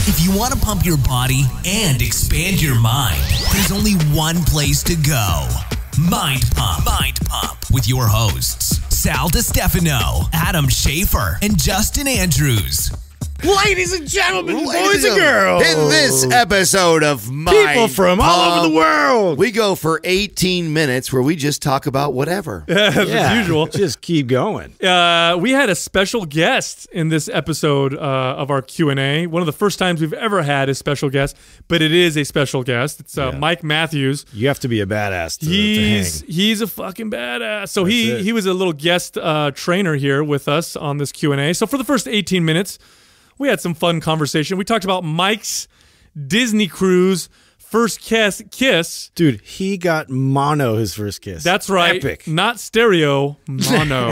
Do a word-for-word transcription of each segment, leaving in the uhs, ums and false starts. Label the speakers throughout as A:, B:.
A: If you want to pump your body and expand your mind, there's only one place to go. Mind Pump. Mind Pump with your hosts, Sal DiStefano, Adam Schaefer, and Justin Andrews.
B: Ladies and gentlemen,
C: Ladies
B: boys and
C: and
B: girls,
C: in this episode of Mind
B: people from
C: Pump,
B: all over the world,
C: we go for eighteen minutes where we just talk about whatever.
D: As
B: yeah,
D: usual.
B: Just keep going.
D: Uh, we had a special guest in this episode uh, of our Q and A. One of the first times we've ever had a special guest, but it is a special guest. It's uh,
B: Yeah.
D: Mike Matthews.
B: You have to be a badass to,
D: He's
B: to hang.
D: he's a fucking badass. So
B: That's
D: he
B: it.
D: he was a little guest uh, trainer here with us on this Q and A. So for the first eighteen minutes, we had some fun conversation. We talked about Mike's Disney cruise first kiss. Kiss.
B: Dude, he got mono his first kiss.
D: That's right.
B: Epic.
D: Not stereo, mono.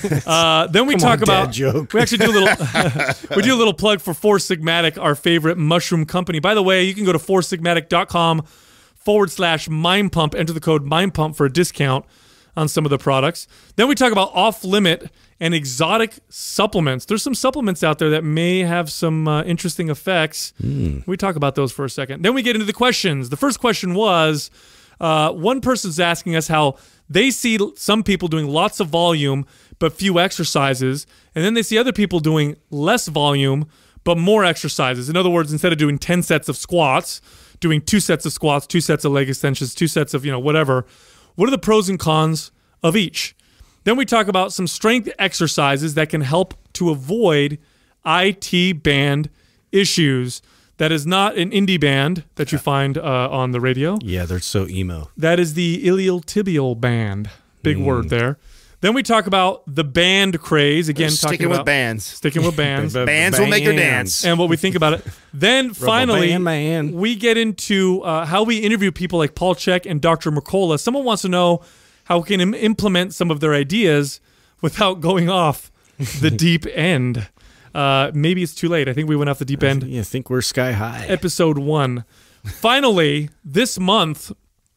D: uh, then we
B: Come
D: talk
B: on,
D: about.
B: dad joke.
D: We actually do a little. we do a little plug for Four Sigmatic, our favorite mushroom company. By the way, you can go to four sigmatic dot com forward slash mind pump. Enter the code mind pump for a discount on some of the products. Then we talk about off limit and exotic supplements. There's some supplements out there that may have some uh, interesting effects. Mm. We talk about those for a second. Then we get into the questions. The first question was, uh, one person's asking us how they see some people doing lots of volume but few exercises, and then they see other people doing less volume but more exercises. In other words, instead of doing ten sets of squats, doing two sets of squats, two sets of leg extensions, two sets of, you know, whatever. What are the pros and cons of each? Then we talk about some strength exercises that can help to avoid I T band issues. That is not an indie band that you find uh, on the radio.
B: Yeah, they're so emo.
D: That is the iliotibial band. Big mm. word there. Then we talk about the band craze. Again,
C: They're
D: talking
C: sticking
D: about
C: with bands.
D: Sticking with bands.
C: Bands will make her dance.
D: And what we think about it. Then finally,
B: band, man.
D: we get into uh, how we interview people like Paul Chek and Doctor Mercola. Someone wants to know how we can im- implement some of their ideas without going off the deep end. Uh, maybe it's too late. I think we went off the deep end.
B: You think we're sky high.
D: Episode one. Finally, this month,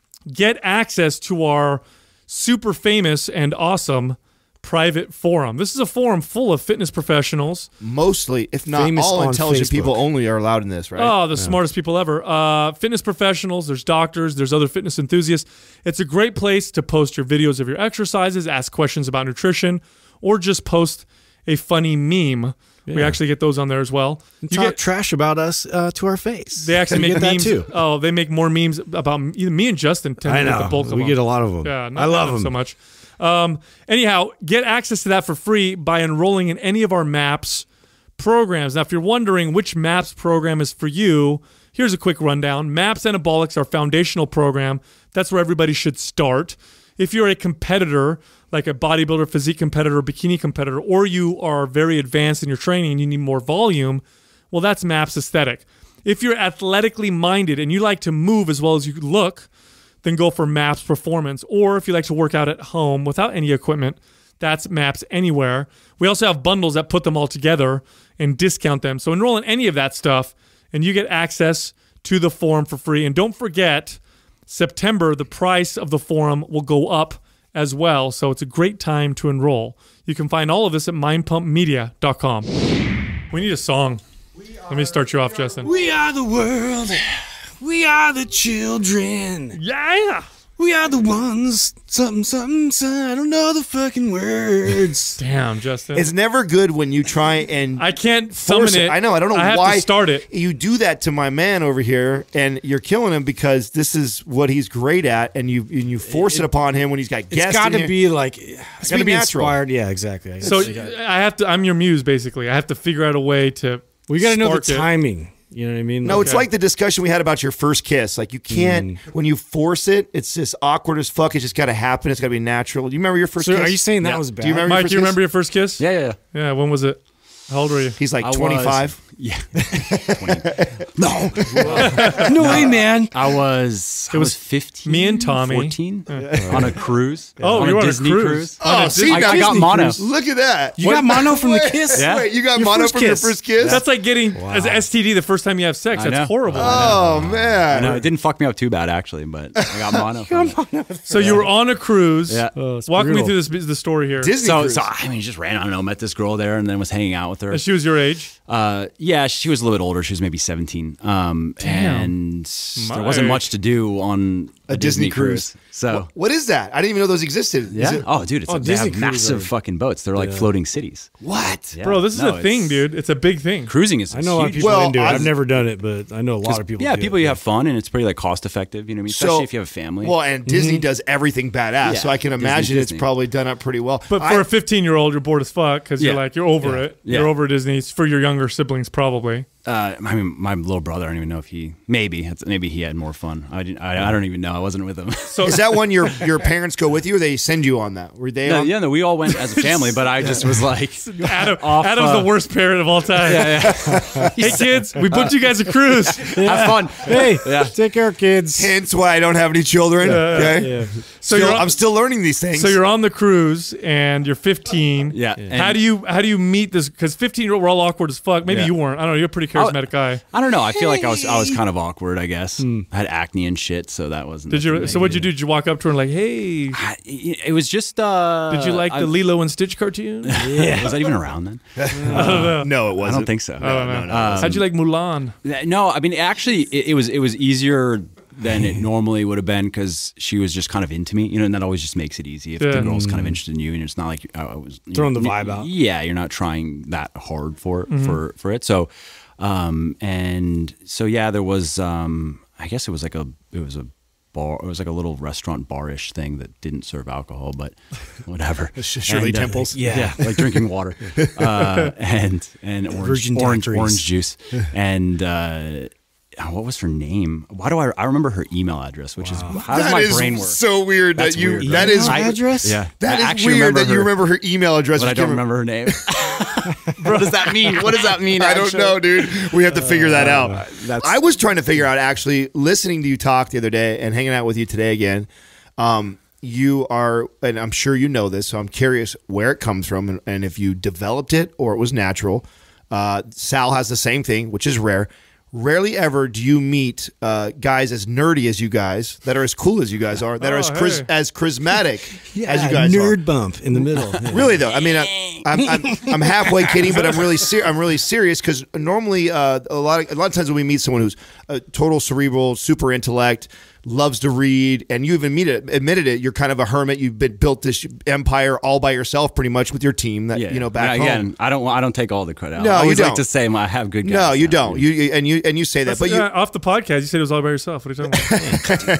D: get access to our super famous and awesome private forum. This is a forum full of fitness professionals.
C: Mostly, if not
B: Famous
C: all
B: on
C: intelligent
B: Facebook.
C: people only are allowed in this, right?
D: Oh, the smartest people ever. Uh, fitness professionals, there's doctors, there's other fitness enthusiasts. It's a great place to post your videos of your exercises, ask questions about nutrition, or just post a funny meme. Yeah. We actually get those on there as well.
B: And
D: You
B: talk
D: get,
B: trash about us uh, to our face.
D: they actually
B: You
D: make
B: get
D: memes.
B: that too.
D: Oh, they make more memes about either me and Justin. Tend
B: I
D: to get
B: know.
D: the bulk of
B: we
D: them.
B: get a lot of them.
D: Yeah, not
B: I love
D: Adam
B: them
D: so much. Um, anyhow, get access to that for free by enrolling in any of our MAPS programs. Now, if you're wondering which MAPS program is for you, here's a quick rundown. MAPS Anabolics, our foundational program. That's where everybody should start. If you're a competitor, like a bodybuilder, physique competitor, bikini competitor, or you are very advanced in your training and you need more volume, well, that's MAPS Aesthetic. If you're athletically minded and you like to move as well as you look, then go for MAPS Performance. Or if you like to work out at home without any equipment, that's MAPS Anywhere. We also have bundles that put them all together and discount them. So enroll in any of that stuff, and you get access to the forum for free. And don't forget, September, the price of the forum will go up as well. So it's a great time to enroll. You can find all of this at mind pump media dot com. We need a song. Let me start you off, Justin.
B: We are the world. We are the children.
D: Yeah!
B: We are the ones. Something, something, something. I don't know the fucking words.
D: Damn, Justin.
C: It's never good when you try and
D: I can't summon
C: force
D: it.
C: I know. I don't know
D: I have
C: why
D: to start it.
C: you do that to my man over here, and you're killing him because this is what he's great at, and you and you force it, it upon him when he's got guests.
B: It's got
C: in
B: to
C: here.
B: be like, it's got to
C: be
B: be
C: natural.
B: inspired. Yeah, exactly. I
D: So
B: guess.
D: I have to. I'm your muse, basically. I have to figure out a way to.
B: we got to know the
D: spark it.
B: timing. You know what I mean?
C: No,
B: Like,
C: it's like the discussion we had about your first kiss. Like you can't when you force it. It's just awkward as fuck. It's just got to happen. It's got to be natural. Do you remember your first
B: So
C: kiss?
B: are you saying that
E: Yeah.
B: was bad?
C: Do you remember
D: Mike,
C: your first
D: you
C: kiss?
D: remember your first kiss?
E: Yeah, yeah, yeah.
D: Yeah. When was it? How old were you?
C: He's like
E: I was-
C: twenty-five.
E: Yeah.
B: No. No way, man.
E: I was, I
D: It
E: was
D: was
E: fifteen,
D: me and Tommy.
E: fourteen on a cruise.
D: Oh,
E: on
D: you
E: a
D: were on a
E: Disney
D: cruise.
C: Oh,
D: a
C: see,
E: I,
C: now
E: I got
C: Disney
E: mono.
C: cruise. Look at that.
B: You got mono from the
C: Wait,
B: kiss?
E: Yeah.
C: Wait, you got
B: Your
C: mono
B: first
C: from your
B: kiss.
C: first kiss?
D: That's like getting as an S T D the first time you have sex.
E: I
D: That's
E: know.
D: horrible.
C: Oh
E: I
C: man.
E: know, it didn't fuck me up too bad, actually, but I got mono. from it.
D: So you were on a cruise.
E: Yeah.
D: Walk me
B: brutal.
D: through this the story here.
C: Disney
E: So,
C: cruise.
E: so I mean, just ran. I don't know. Met this girl there, and then was hanging out with with her.
D: And she was your age?
E: Uh, yeah, she was a little bit older. She was maybe seventeen. Um,
D: Damn.
E: and
D: My-
E: there wasn't much to do on a,
C: A Disney cruise.
E: So
C: What is that? I didn't even know those existed. Is
E: yeah.
C: it-
E: Oh, dude, it's
B: Oh,
E: a, they
B: Disney
E: have
B: cruises
E: massive
B: are-
E: fucking boats. They're like
B: Yeah.
E: floating cities.
C: what?
E: Yeah.
D: Bro, this is
E: No,
D: a thing,
E: it's-
D: dude. It's a big thing.
E: Cruising is.
B: I know a lot of
E: huge.
B: people
C: Well,
B: into it.
C: I've-
B: I've never done it, but I know a lot of people.
E: Yeah,
B: do
E: people
B: it.
E: you have fun and it's pretty like cost effective. You know what I mean? Especially
C: So-
E: if you have a family.
C: Well, and Disney does everything badass,
E: Yeah,
C: so I can
E: Disney,
C: imagine
E: Disney.
C: it's probably done up pretty well.
D: But
C: I-
D: for a fifteen-year-old, you're bored as fuck because you're
E: Yeah.
D: like, you're over
E: Yeah.
D: it.
E: Yeah.
D: You're over Disney. It's for your younger siblings, probably.
E: Uh, I mean, my little brother. I don't even know if he. Maybe. It's- Maybe he had more fun. I, didn't, I. I don't even know. I wasn't with him.
D: So
C: is that when your your parents go with you, or they send you on that? Were they
E: no,
C: on?
E: yeah, no. We all went as a family, but I just was like,
D: Adam,
E: off,
D: Adam's
E: uh,
D: the worst parent of all time.
E: yeah, yeah.
D: Hey, kids, we booked you guys a cruise.
E: Have fun.
B: Hey,
E: Yeah.
B: take care, kids.
C: Hence why I don't have any children. okay,
B: Yeah.
D: So
C: Still-
D: you're on,
C: I'm still learning these things.
D: so you're on the cruise and you're fifteen.
E: Yeah. And
D: How do you how do you meet this? Because fifteen year old we're all awkward as fuck. Maybe
E: Yeah.
D: you weren't. I don't know. You're a pretty charismatic guy.
E: I don't know. I feel like I was. I was kind of awkward. I guess I had acne and shit, so that wasn't.
D: Did you?
E: nothing
D: So what'd you
E: negative.
D: do? Did you walk up to her and like, hey?
E: I, it was just. Uh,
D: Did you like
E: I-
D: the Lilo and Stitch cartoon?
E: Yeah. Was that even around then?
C: no, it wasn't.
E: I don't think so.
D: I don't know. How'd you like Mulan?
E: No, I mean actually, it, it was it was easier than it normally would have been because she was just kind of into me, you know, and that always just makes it easy if
D: Yeah.
E: the girl's kind of interested in you, and it's not like I was you
B: Throwing
E: know,
B: the vibe out.
E: Yeah, you're not trying that hard for for for it. So, um, and so yeah, there was um, I guess it was like a it was a. Bar, it was like a little restaurant bar-ish thing that didn't serve alcohol, but whatever.
C: Shirley
E: And, uh,
C: Temples.
E: yeah, like drinking water, uh, and and orange
B: Virgin
E: orange,
B: daiquiris.
E: orange juice, and uh, oh, what was her name? Why do I? I remember her email address, which is how does
C: That
E: my
C: is
E: brain work?
C: so weird
E: That's
C: that you.
E: weird,
C: that
E: though.
C: is
B: Email address?
E: Yeah,
C: that
E: I
C: is
E: actually
C: weird that
E: remember
C: you
E: her,
C: remember her email address.
E: but I
C: You
E: don't
C: can't
E: remember her name. What does that mean? What does that mean?
C: I don't
E: actually?
C: know, dude. We have to figure that out.
E: that's-
C: I was trying to figure out actually listening to you talk the other day and hanging out with you today again. Um, you are, and I'm sure you know this, so I'm curious where it comes from and, and if you developed it or it was natural. Uh, Sal has the same thing, which is rare. Rarely ever do you meet uh, guys as nerdy as you guys, that are as cool as you guys are, that are
D: Oh,
C: as chris-
D: hey.
C: as charismatic
B: Yeah,
C: as you guys are.
B: nerd bump in the middle. Yeah.
C: Really though, I mean, I, I'm, I'm I'm halfway kidding, but I'm really ser- I'm really serious because normally uh, a lot of a lot of times when we meet someone who's a total cerebral, super intellect, loves to read, and you even meet it, admitted it, you're kind of a hermit. You've been built this empire all by yourself, pretty much with your team. That
E: Yeah,
C: you know back
E: and again,
C: home.
E: I don't. I don't take all the credit.
C: No,
E: I
C: you
E: always
C: don't.
E: like to say I have good guys.
C: No, you
E: Yeah.
C: don't. You you- and you and you say that, but you
D: Yeah, off the podcast, you said it was all by yourself. What are you talking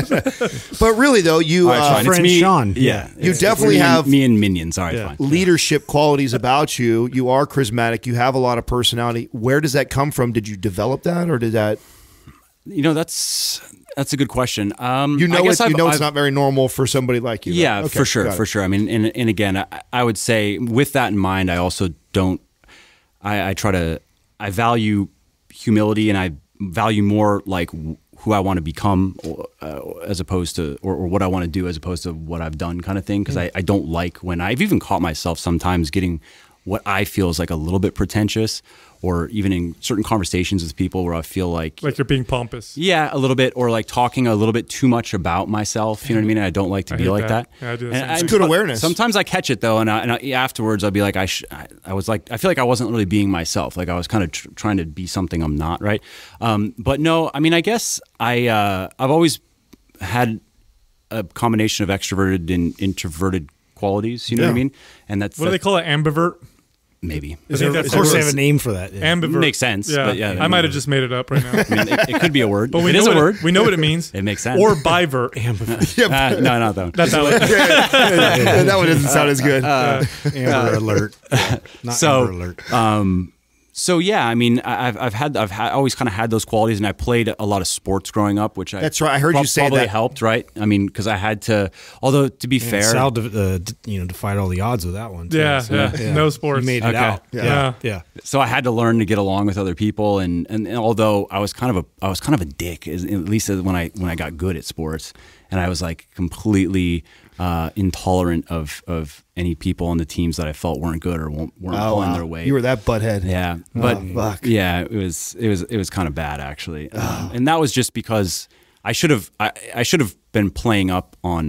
D: about?
C: but really though you
E: All right,
C: uh,
E: fine. It's
B: friend
E: me.
B: Sean.
E: Yeah,
C: You
E: it's-
C: definitely
E: it's me and-
C: have-
E: me and minions. All right,
B: Yeah.
E: fine.
C: leadership qualities about you. You are charismatic. You have a lot of personality. Where does that come from? Did you develop that, or did that?
E: You know, that's that's a good question. Um,
C: You
E: I
C: know,
E: guess
C: it's, you
E: I've-
C: know, it's
E: I've-
C: not very normal for somebody like you. right?
E: Yeah,
C: Okay,
E: for sure,
C: got it.
E: for sure. I mean, and, and again, I, I would say with that in mind, I also don't. I, I try to. I value humility, and I value more like who I want to become, uh, as opposed to, or, or what I want to do, as opposed to what I've done, kind of thing. Because I, I don't like when I've even caught myself sometimes getting what I feel is like a little bit pretentious, or even in certain conversations with people where I feel like
D: Like you're being pompous.
E: yeah, a little bit, or like talking a little bit too much about myself. You know what I mean? And I don't like to
D: I
E: be
D: hate
E: like
D: that.
E: that.
D: Yeah, I do the
E: And
D: same
E: I-
D: thing.
C: It's good awareness.
E: Sometimes I catch it though, and, I, and I, afterwards I'll be like, I, sh- I, I was like, I feel like I wasn't really being myself. Like I was kind of tr- trying to be something I'm not, right? Um, but no, I mean, I guess I, uh, I've always had a combination of extroverted and introverted qualities. You know what I
C: Yeah.
E: mean? And that's
D: What do they call it? Ambivert?
E: maybe.
D: I think that's
B: Of course,
D: the
B: they
D: word.
B: have a name for that. Yeah.
D: Ambivert
E: Makes sense,
D: Yeah,
E: but yeah,
D: I might have just made it up right now.
E: I mean, it, it could be a word.
D: But we
E: it
D: know
E: is a
D: what
E: word.
D: It, we know what it means.
E: It makes sense.
D: Or bivert.
E: Uh, no, not that one.
D: That's how it.
C: Yeah, that one doesn't sound as good.
B: Amber Alert. Not
E: So,
B: Amber Alert.
E: um, so yeah, I mean, I- I've I've had I've had, always kind of had those qualities, and I played a lot of sports growing up, which I
C: That's right. I heard you say
E: probably
C: that.
E: helped, right? I mean, because I had to. Although to be fair,
B: Sal, uh, d- you know, defied all the odds with that one. too.
D: Yeah,
B: So,
D: yeah. No sports.
B: He made it
E: Okay.
B: out.
C: Yeah.
B: Yeah, yeah.
E: so I had to learn to get along with other people, and, and, and although I was kind of a I was kind of a dick, as- at least when I when I got good at sports, and I was like completely uh, intolerant of of any people on the teams that I felt weren't good or weren't, weren't
C: Oh,
E: pulling
C: wow.
E: their weight.
C: You were that butthead.
E: Yeah, but
C: fuck.
E: yeah, it was it was it was kind of bad actually, um, and that was just because I should have I, I should have been playing up on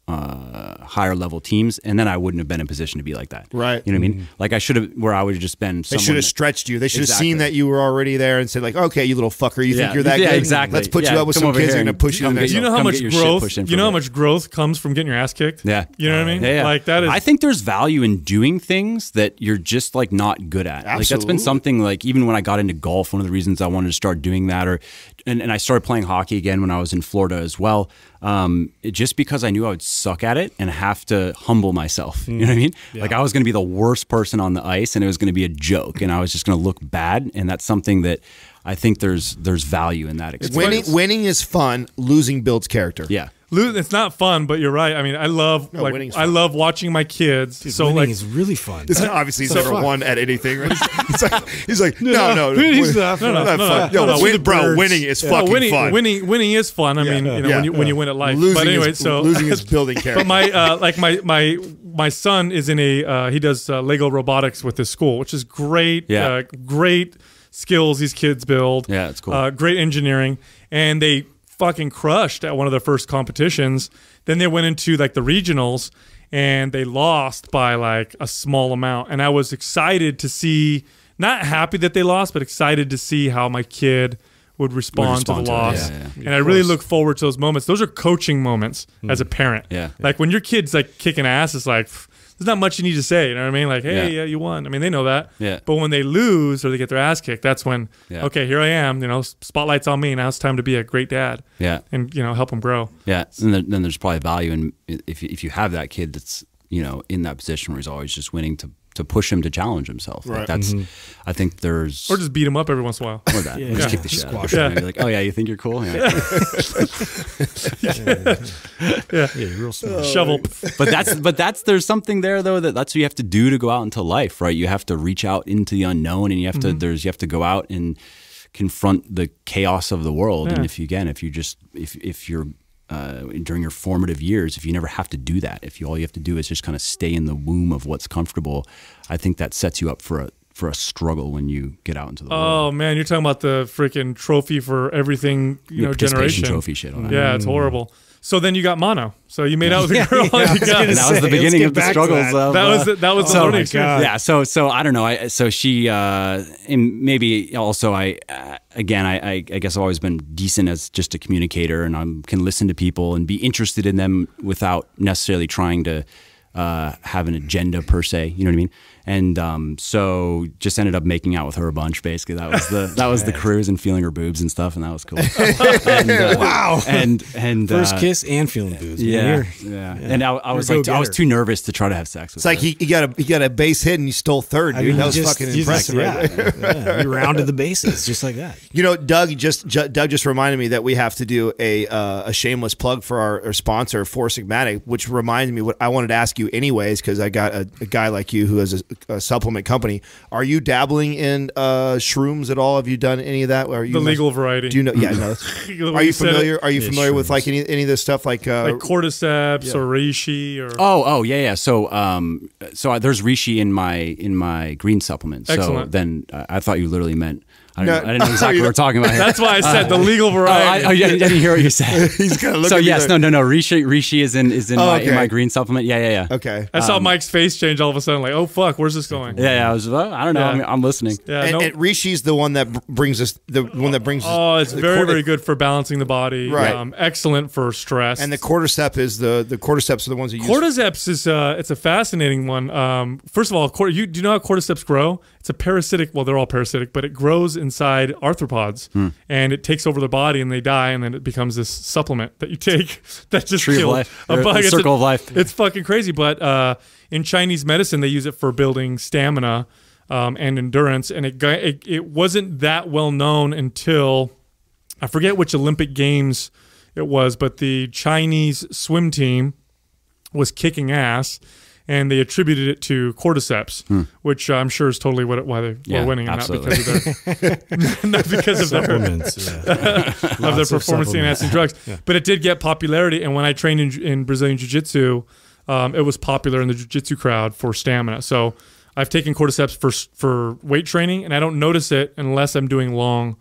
E: uh, higher level teams, and then I wouldn't have been in position to be like that.
C: Right.
E: You know what I mean? Like I should have, where I would have just been.
C: They should have
E: that,
C: stretched you. They should have
E: Exactly.
C: seen that you were already there and said like, okay, you little fucker, you
E: Yeah.
C: think you're that
E: Yeah,
C: good?
E: exactly.
C: Let's put
E: Yeah,
C: you up with
E: come
C: some
E: over
C: kids
E: here
C: who are going to
E: and
C: push you to
E: come
C: the
E: get
C: next
D: You know
C: level.
D: how
E: Come
D: much
E: get your shit
D: growth.
E: pushed in
D: You know how
E: for a
D: much growth comes from getting your ass kicked.
E: Yeah.
D: You know what I mean?
E: Yeah, yeah.
D: Like that is.
E: I think there's value in doing things that you're just like not good at. Like that's
C: Absolutely.
E: been something like even when I got into golf, one of the reasons I wanted to start doing that, or and, and I started playing hockey again when I was in Florida as well. Um, it, just because I knew I would suck at it and have to humble myself. You know what I mean? Like I was going to be the worst person on the ice, and it was going to be a joke, and I was just going to look bad. And that's something that I think there's there's value in that experience.
C: Winning, winning is fun. Losing builds character.
E: Yeah.
D: Lo- It's not fun, but you're right. I mean, I love
C: No,
D: like
C: winning's
D: I
C: fun.
D: love watching my kids.
B: Dude,
D: so
B: winning
D: like
B: is really fun.
C: It's not, obviously he's
B: So
C: never
B: fun.
C: won at anything. Right? He's like, he's like, no, no,
B: winning's
C: win-
B: not fun.
C: not
D: No, no,
C: fun.
D: no,
C: Yo,
D: no,
C: win-
B: the
C: bro,
B: birds.
C: winning is
B: Yeah.
C: fucking
D: winning,
C: fun.
D: winning, winning is fun. I mean, you know,
C: Yeah.
D: when you when you win at life.
C: Losing
D: but anyway,
C: is,
D: so
C: losing is building character.
D: But my uh, like my my my son is in a uh, he does uh, Lego robotics with his school, which is great.
E: Yeah.
D: Uh, great skills these kids build.
E: Yeah, it's cool.
D: Uh, great engineering, and they fucking crushed at one of their first competitions. Then they went into like the regionals, and they lost by like a small amount. And I was excited to see, not happy that they lost, but excited to see how my kid would respond,
E: respond
D: to the
E: to it,
D: loss.
E: yeah, yeah.
D: And I really look forward to those moments. Those are coaching moments as a parent.
E: Yeah.
D: Like when your kid's like kicking ass, it's like, pff, there's not much you need to say. You know what I mean? Like, hey,
E: Yeah.
D: yeah, you won. I mean, they know that.
E: Yeah.
D: But when they lose or they get their ass kicked, that's when,
E: Yeah.
D: okay, here I am. You know, spotlight's on me. Now it's time to be a great dad.
E: Yeah.
D: And, you know, help them grow.
E: Yeah, and then, then there's probably value in if if you have that kid that's you know in that position where he's always just winning to to push him to challenge himself. Like
C: Right.
E: that's I think there's
D: Or just beat them up every once in a while.
E: or that
B: Yeah.
E: or just
B: Yeah.
E: kick the shit out of
B: Squash
E: him.
D: him.
E: And be like, oh yeah, you think you're cool? Yeah.
B: Yeah, you're real smart.
D: Shovel.
E: but that's but that's there's something there though that that's what you have to do to go out into life, right? You have to reach out into the unknown, and you have to there's you have to go out and confront the chaos of the world.
D: Yeah.
E: And if you again, if you just if if you're uh, during your formative years, if you never have to do that, if you all you have to do is just kind of stay in the womb of what's comfortable, I think that sets you up for a for a struggle when you get out into the world.
D: Oh, man, you're talking about the freaking trophy for everything, you
E: Your
D: know,
E: participation
D: generation.
E: trophy shit. All that.
D: Yeah, it's horrible. So then you got mono. So you made out with a girl.
B: yeah, I
D: You
B: was
D: got-
B: gonna
E: And that was
B: say,
E: the
B: let's
E: beginning
B: get
E: of the
B: back to
E: struggles.
B: that.
E: Of,
D: that was
E: uh,
D: the, that was the
E: so-
D: learning
B: Oh my
D: experience.
B: God.
E: Yeah, so so I don't know. I so she uh, and maybe also I uh, again I, I I guess I've always been decent as just a communicator, and I can listen to people and be interested in them without necessarily trying to uh, have an agenda per se. You know what I mean? And um, so just ended up making out with her a bunch. Basically, that was the that was the cruise and feeling her boobs and stuff, and that was cool. and, uh,
B: Wow.
E: And and
B: First
E: uh,
B: kiss and feeling boobs. man.
E: Yeah,
B: You're-
E: yeah, And I, I was
B: You're a
E: like, I was
B: go-getter.
E: too nervous to try to have sex with
C: It's like
E: her.
C: he, he got a he got a base hit and you stole third, dude.
B: I mean,
C: that
B: you
C: was
B: just-
C: fucking
B: you
C: impressive,
B: just-
C: right?
B: yeah, yeah, you rounded the bases just like that.
C: You know, Doug just Ju- Doug just reminded me that we have to do a uh, a shameless plug for our, our sponsor, Four Sigmatic, which reminded me what I wanted to ask you anyways, because I got a, a guy like you who has a, a supplement company. Are you dabbling in uh, shrooms at all? Have you done any of that? Are you
D: The legal variety.
C: Do you know? Yeah, no.
D: The way
C: Are you
D: said it,
C: familiar? Are you
B: Yeah,
C: familiar with
B: shrooms.
C: like any any of this stuff? Like, uh,
D: Like cordyceps or reishi or.
E: Oh, oh, yeah, yeah. So, um, so I, there's reishi in my in my green supplement. So
D: Excellent.
E: then uh, I thought you literally meant. I
C: No.
E: didn't, I didn't know exactly
C: You
E: what we're talking about here.
D: That's why I said the legal
E: Oh, I,
D: variety.
E: oh, yeah, I didn't hear what you said.
C: he's kind of looking.
E: So
C: at me
E: yes,
C: like-
E: no, no, no. Reishi, reishi is in is in
C: Oh,
E: my
C: okay.
E: in my green supplement. Yeah, yeah, yeah.
C: Okay.
D: I saw Mike's face change all of a sudden. Like, oh fuck, where's this going?
E: Yeah, yeah. I was. Well, I don't know.
D: Yeah.
E: I mean, I'm listening.
D: Yeah,
C: and,
D: no.
C: and Rishi's the one that br- brings us the one that brings.
D: Oh, it's
C: the
D: very,
C: cor-
D: very good for balancing the body.
C: Right.
D: Um, excellent for stress.
C: And the cordyceps is the the cordyceps are the ones that use.
D: cordyceps is uh, it's a fascinating one. Um, first of all, cor- you do you know how cordyceps grow? It's a parasitic. Well, they're all parasitic, but it grows inside arthropods,
E: Hmm.
D: and it takes over their body, and they die, and then it becomes this supplement that you take that just
E: Tree of
D: kills
E: life.
D: a
E: Or
D: bug.
E: the
D: It's
E: circle
D: a-
E: of life.
D: It's fucking crazy. But uh, in Chinese medicine, they use it for building stamina um, and endurance, and it, got- it it wasn't that well known until I forget which Olympic Games it was, but the Chinese swim team was kicking ass, and they attributed it to cordyceps, which I'm sure is totally what it, why they
E: Yeah,
D: were winning, and
E: absolutely.
D: not because of their not because of their
B: Supplements. Yeah.
D: of their
B: Lots of
D: performance enhancing drugs. But it did get popularity, and when I trained in, in Brazilian Jiu-Jitsu, um, it was popular in the Jiu-Jitsu crowd for stamina. So I've taken cordyceps for for weight training, and I don't notice it unless I'm doing long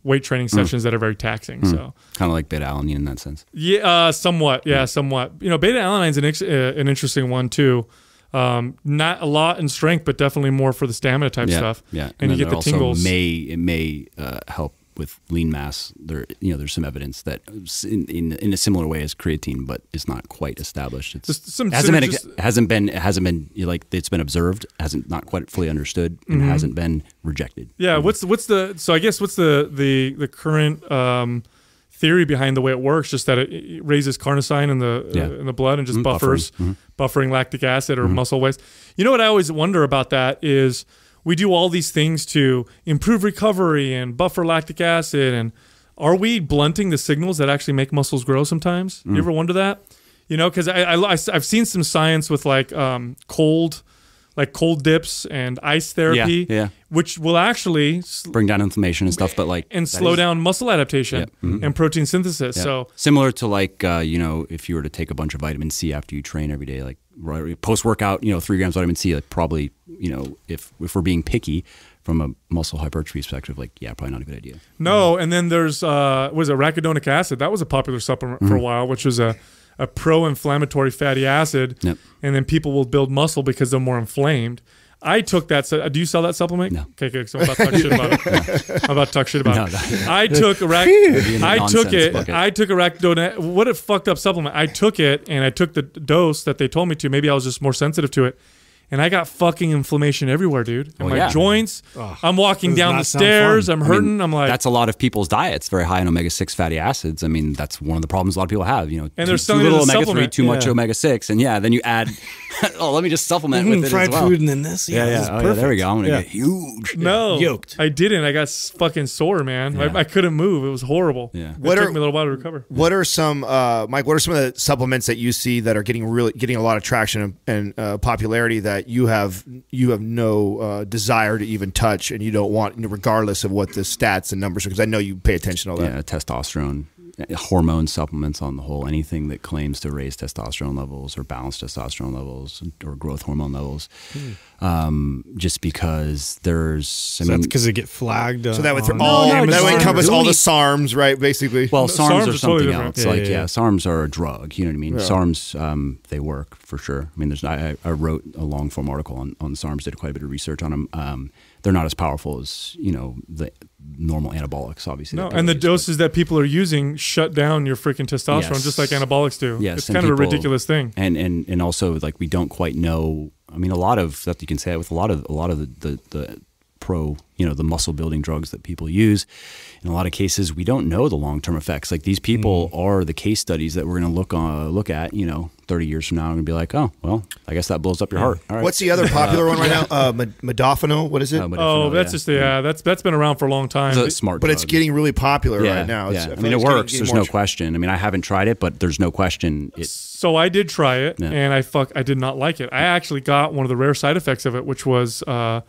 D: weight training sessions mm. that are very taxing. Mm. So
E: kind of like beta alanine in that sense.
D: Yeah, uh, somewhat. Yeah, yeah, somewhat. You know, beta alanine is an ex- uh, an interesting one too. Um, not a lot in strength, but definitely more for the stamina type
E: yeah,
D: stuff.
E: Yeah,
D: and,
E: and
D: you get the
E: also
D: tingles.
E: May it may uh, help with lean mass. There, you know, there's some evidence that in, in in a similar way as creatine, but it's not quite established. It's
D: Just some
E: hasn't been
D: just,
E: hasn't been it hasn't been you know, like it's been observed, hasn't not quite fully understood, and mm-hmm. hasn't been rejected.
D: Yeah.
E: Mm-hmm.
D: What's what's the so I guess what's the the the current um, theory behind the way it works? Just that it, it raises carnosine in the
E: yeah.
D: uh, in the blood and just
E: mm-hmm.
D: buffers
E: buffering. Mm-hmm.
D: buffering lactic acid or
E: mm-hmm.
D: muscle waste. You know what I always wonder about that is we do all these things to improve recovery and buffer lactic acid, and are we blunting the signals that actually make muscles grow sometimes? Mm. You ever wonder that? You know, because I, I, I've seen some science with like um, cold, like cold dips and ice therapy,
E: yeah, yeah.
D: which will actually
E: bring down inflammation and stuff, but like
D: and slow is, down muscle adaptation
E: yeah, mm-hmm.
D: and protein synthesis.
E: Yeah.
D: So
E: similar to like uh, you know, if you were to take a bunch of vitamin C after you train every day, like post workout, you know, three grams of vitamin C, like probably, you know, if if we're being picky from a muscle hypertrophy perspective, like yeah, probably not a good idea.
D: No, mm-hmm. and then there's uh, was it arachidonic acid? That was a popular supplement mm-hmm. for a while, which was a a pro-inflammatory fatty acid,
E: yep.
D: and then people will build muscle because they're more inflamed. I took that. Do you sell that supplement?
E: No.
D: Okay, okay. So I'm about to talk shit about it. I'm about to talk shit about
E: no,
D: it.
E: no.
D: I took arac- I took it.
E: Bucket.
D: I took arachidonic. What a fucked up supplement. I took it and I took the dose that they told me to. Maybe I was just more sensitive to it. And I got fucking inflammation everywhere, dude. In
E: well,
D: my
E: yeah.
D: joints.
B: Oh,
D: I'm walking down the stairs. I'm hurting. I mean, I'm like,
E: that's a lot of people's diets, very high in omega six fatty acids. I mean, that's one of the problems a lot of people have. You know,
D: and
E: too,
D: there's
E: too little omega
D: three,
E: too
B: yeah.
E: much omega six, and yeah, then you add. oh, let me just supplement
B: mm,
E: with it
B: fried
E: as well.
B: food and then this. Yeah,
E: yeah, yeah.
B: This
E: Oh, yeah there we go. I'm gonna
B: yeah.
E: get huge.
D: No,
B: yoked.
D: I didn't. I got s- fucking sore, man.
E: Yeah.
D: I, I couldn't move. It was horrible.
E: Yeah.
D: It
C: What
D: took
C: are,
D: me a little while to recover.
C: What are some, uh, Mike? What are some of the supplements that you see that are getting really getting a lot of traction and, and uh, popularity that you have you have no uh, desire to even touch, and you don't want, regardless of what the stats and numbers are? Because I know you pay attention to all that.
E: Yeah, testosterone, hormone supplements on the whole, anything that claims to raise testosterone levels or balance testosterone levels or growth hormone levels, mm. um, just because there's. I
B: so
E: mean,
B: that's because they get flagged. Uh,
C: So that would
B: on
C: all
B: Amazon.
C: that would encompass all the
E: Really?
C: SARMs, right? Basically.
E: Well,
D: No,
E: SARMs,
D: SARMs
E: are
D: are
E: something
D: totally different.
E: else.
B: Yeah,
E: like,
B: yeah,
E: yeah,
B: yeah.
E: SARMs are a drug. You know what I mean?
C: Yeah.
E: SARMs, um, they work for sure. I mean, there's. I, I wrote a long form article on, on SARMs. Did quite a bit of research on them. Um, they're not as powerful as you know the normal anabolics, obviously.
D: No,
E: that
D: and the
E: use,
D: doses that people are using shut down your freaking testosterone,
E: Yes.
D: just like anabolics do.
E: Yes,
D: It's
E: and
D: kind of a
E: people-
D: ridiculous thing.
E: and and and also like we don't quite know. I mean, a lot of stuff you can say with a lot of a lot of the, the, the pro, you know, the muscle building drugs that people use. In a lot of cases, we don't know the long term effects. Like these people mm. are the case studies that we're going to look on, look at. You know, thirty years from now, and be like, oh, well, I guess that blows up your heart. All right.
C: What's the other popular one right now? Uh, modafinil. What is it?
E: Uh, but
D: Oh,
E: if-
D: that's
E: yeah.
D: just yeah, that's that's been around for a long time.
E: It's a smart,
C: but
E: drug.
C: it's getting really popular
E: yeah,
C: right now. It's,
E: yeah. I
C: feel
E: mean,
C: like
E: it
C: it's getting-
E: works.
C: getting
E: There's
C: more
E: no
C: tr-
E: question. I mean, I haven't tried it, but there's no question. It,
D: So I did try it,
E: Yeah.
D: and I fuck, I did not like it. I actually got one of the rare side effects of it, which was uh,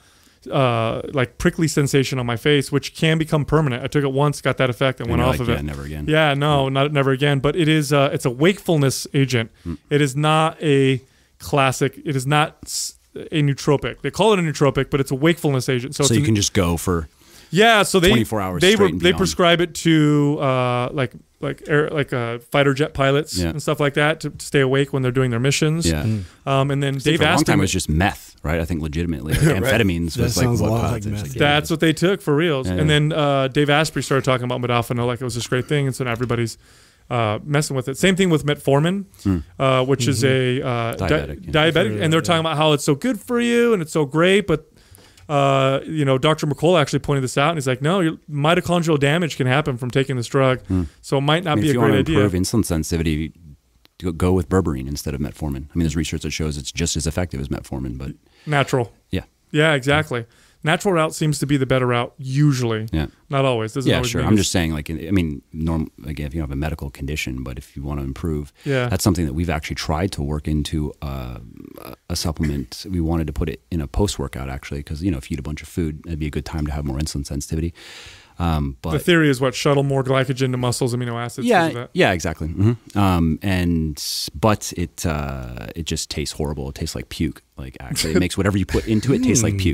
D: uh, like prickly sensation on my face, which can become permanent. I took it once, got that effect, and
E: and
D: went
E: you're
D: off
E: like,
D: of
E: yeah,
D: it.
E: never again.
D: Yeah, no, not never again. But it is, uh, it's a wakefulness agent.
E: Hmm.
D: It is not a classic. It is not s- a nootropic. They call it a nootropic, but it's a wakefulness agent. So,
E: So
D: it's
E: you
D: an-
E: can just go for
D: yeah, so they
E: twenty-four hours
D: they
E: straight
D: were
E: and
D: they
E: beyond.
D: prescribe it to uh, like like air, like uh, fighter jet pilots
E: Yeah.
D: and stuff like that to, to stay awake when they're doing their missions.
E: yeah.
D: Um, and then Dave
E: For a long
D: asked
E: time,
D: him.
E: it was just meth, right? I think legitimately, like amphetamines
B: That
E: was like
B: sounds a
E: what
B: lot
E: caused
B: like
E: it.
B: meth,
E: It's
B: yeah.
D: That's what they took for reals.
E: Yeah,
D: and
E: yeah.
D: then uh, Dave Asprey started talking about modafinil like it was this great thing, and so now everybody's uh, messing with it. Same thing with metformin, uh, which is a uh, di-
E: Diabetic, yeah.
D: diabetic, and they're talking about how it's so good for you and it's so great, but. Uh, you know, Doctor McCall actually pointed this out, and he's like, "No, your mitochondrial damage can happen from taking this drug, so it might not
E: I mean,
D: be
E: if
D: a
E: you
D: great
E: want to
D: idea."
E: improve insulin sensitivity, go- go with berberine instead of metformin. I mean, there's research that shows it's just as effective as metformin, but
D: Natural,
E: yeah,
D: yeah, exactly. Natural route seems to be the better route usually.
E: yeah,
D: Not always. Doesn't
E: yeah,
D: always
E: sure.
D: mean
E: I'm
D: it's-
E: just saying, like, I mean, norm again, if you have a medical condition, but if you want to improve,
D: Yeah.
E: that's something that we've actually tried to work into uh, a supplement. We wanted to put it in a post-workout actually, because you know, if you eat a bunch of food, it'd be a good time to have more insulin sensitivity. Um, but
D: the theory is what shuttle more glycogen to muscles, amino acids.
E: yeah,
D: because of that.
E: yeah, exactly. hmm Um, and but it uh, it just tastes horrible. It tastes like puke. Like actually, it makes whatever you put into it taste like puke.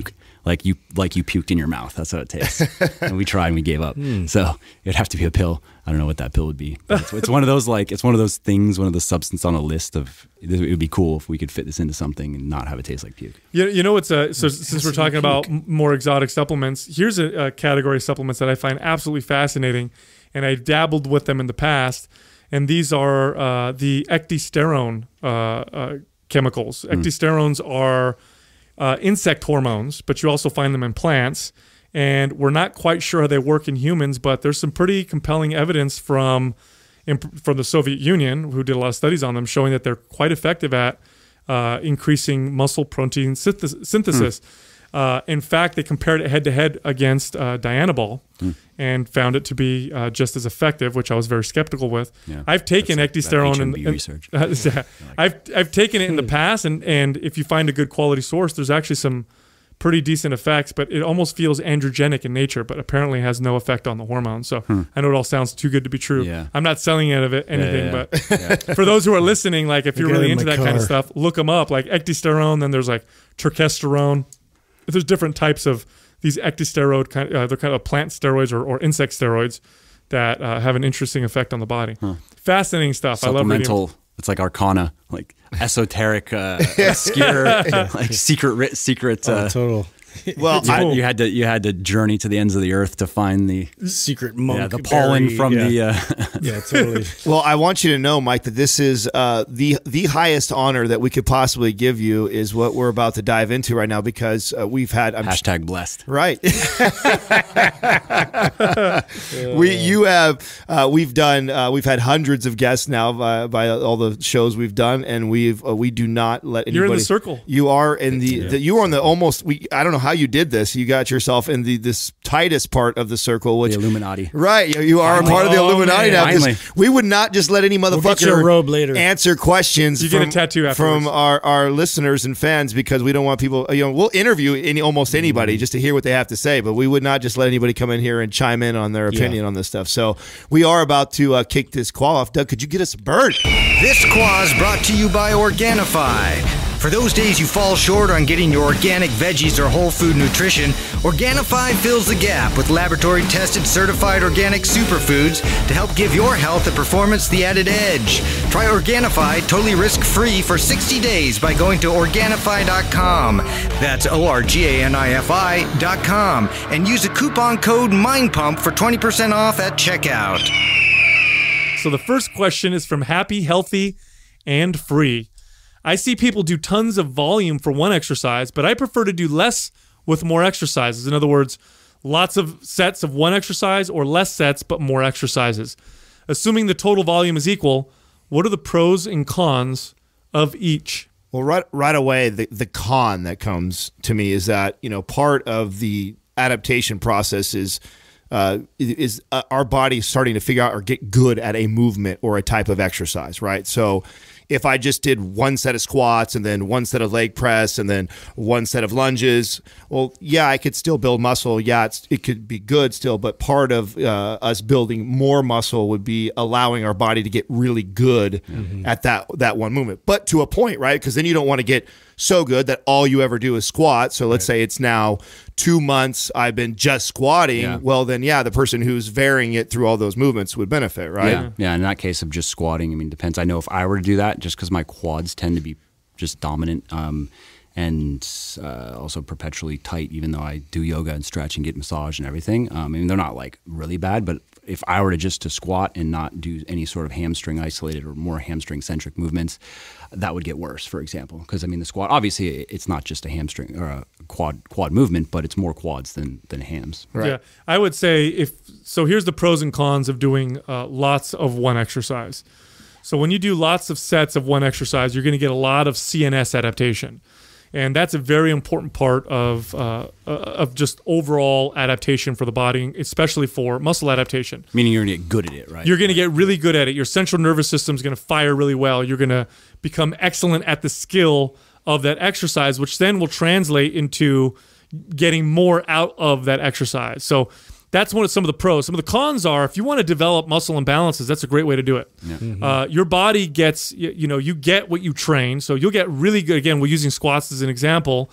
E: like you like you puked in your mouth. That's what it tastes. And we tried and we gave up. Mm. So it'd have to be a pill. I don't know what that pill would be. It's, it's one of those like it's one of those things, one of those substances on a list of. It would be cool if we could fit this into something and not have it taste like puke.
D: You, you know what's uh, so since we're talking about more exotic supplements, here's a, a category of supplements that I find absolutely fascinating, and I dabbled with them in the past. And these are uh, the ecdysterone uh, uh, chemicals. Mm. Ecdysterones are uh, insect hormones, but you also find them in plants. And we're not quite sure how they work in humans, but there's some pretty compelling evidence from in, from the Soviet Union, who did a lot of studies on them, showing that they're quite effective at uh, increasing muscle protein synthesis. synthesis. Mm. Uh, in fact, they compared it head-to-head against uh, Dianabol mm. and found it to be uh, just as effective, which I was very skeptical with. Yeah. I've taken That's ecdysterone and, and research. Uh, yeah. I've I've taken it in the past, and and if you find a good quality source, there's actually some pretty decent effects, but it almost feels androgenic in nature, but apparently has no effect on the hormones. So hmm. I know it all sounds too good to be true. Yeah. I'm not selling it of it anything, yeah, yeah, yeah. but yeah. for those who are listening, like if you're really into that car. kind of stuff, look them up. Like ecdysterone, then there's like terkesterone. There's different types of these ecdysteroid kind of, uh, they're kind of plant steroids or, or insect steroids that uh, have an interesting effect on the body. Huh. Fascinating stuff. I love reading.
E: It's like arcana, like esoteric, uh, obscure, like secret, secret. Uh,
B: oh, total.
E: Well, you had, you had to you had to journey to the ends of the earth to find the
B: secret monk,
E: yeah, the pollen
B: berry,
E: from
B: yeah.
E: the. Uh,
B: yeah, totally.
C: Well, I want you to know, Mike, that this is uh, the the highest honor that we could possibly give you is what we're about to dive into right now, because uh, we've had I'm
E: hashtag sh- blessed,
C: right? we you have uh, we've done uh, we've had hundreds of guests now by, by all the shows we've done, and we've uh, we do not let anybody.
D: You're in the circle.
C: You are in the, yeah. the you are in the almost. We I don't know how you did this. You got yourself in the this tightest part of the circle, which
E: the Illuminati.
C: Right, you, you are
E: Finally.
C: a part of the
E: oh,
C: Illuminati
E: man.
C: now.
E: Finally.
C: We would not just let any motherfucker
B: we'll get you a robe later.
C: answer questions
D: you
C: from,
D: get a tattoo afterwards.
C: from our, our listeners and fans, because we don't want people. You know, we'll interview any almost anybody mm-hmm. just to hear what they have to say, but we would not just let anybody come in here and chime in on their opinion yeah. on this stuff. So we are about to uh, kick this qual off. Doug, could you get us a bird?
F: This quah is brought to you by Organifi. For those days you fall short on getting your organic veggies or whole food nutrition, Organifi fills the gap with laboratory-tested certified organic superfoods to help give your health and performance the added edge. Try Organifi totally risk-free for sixty days by going to Organifi dot com. That's O R G A N I F I dot com. And use the coupon code MINDPUMP for twenty percent off at checkout.
D: So the first question is from Happy, Healthy, and Free. I see people do tons of volume for one exercise, but I prefer to do less with more exercises. In other words, lots of sets of one exercise or less sets but more exercises. Assuming the total volume is equal, what are the pros and cons of each?
C: Well, right right away, the, the con that comes to me is that, you know, part of the adaptation process is uh, is uh, our body starting to figure out or get good at a movement or a type of exercise, right? So if I just did one set of squats and then one set of leg press and then one set of lunges, well, yeah, I could still build muscle. Yeah, it's, it could be good still, but part of uh, us building more muscle would be allowing our body to get really good mm-hmm. at that that one movement. But to a point, right? Because then you don't want to get so good that all you ever do is squat. So let's right. say it's now two months I've been just squatting. Yeah. Well, then, yeah, the person who's varying it through all those movements would benefit, right?
E: Yeah, yeah. In that case of just squatting, I mean, depends. I know if I were to do that, just because my quads tend to be just dominant um, and uh, also perpetually tight, even though I do yoga and stretch and get massage and everything. Um, I mean, they're not like really bad, but if I were to just to squat and not do any sort of hamstring isolated or more hamstring centric movements, that would get worse, for example. Because I mean, the squat, obviously it's not just a hamstring or a quad quad movement, but it's more quads than than hams.
D: Right. Yeah, I would say if so. Here's the pros and cons of doing uh, lots of one exercise. So when you do lots of sets of one exercise, you're going to get a lot of C N S adaptation. And that's a very important part of uh, uh, of just overall adaptation for the body, especially for muscle adaptation.
E: Meaning you're going to get good at it, right?
D: You're going to get really good at it. Your central nervous system is going to fire really well. You're going to become excellent at the skill of that exercise, which then will translate into getting more out of that exercise. So that's one of some of the pros. Some of the cons are, if you want to develop muscle imbalances, that's a great way to do it. Yeah. Mm-hmm. Uh, your body gets, you, you know, you get what you train. So you'll get really good. Again, we're using squats as an example.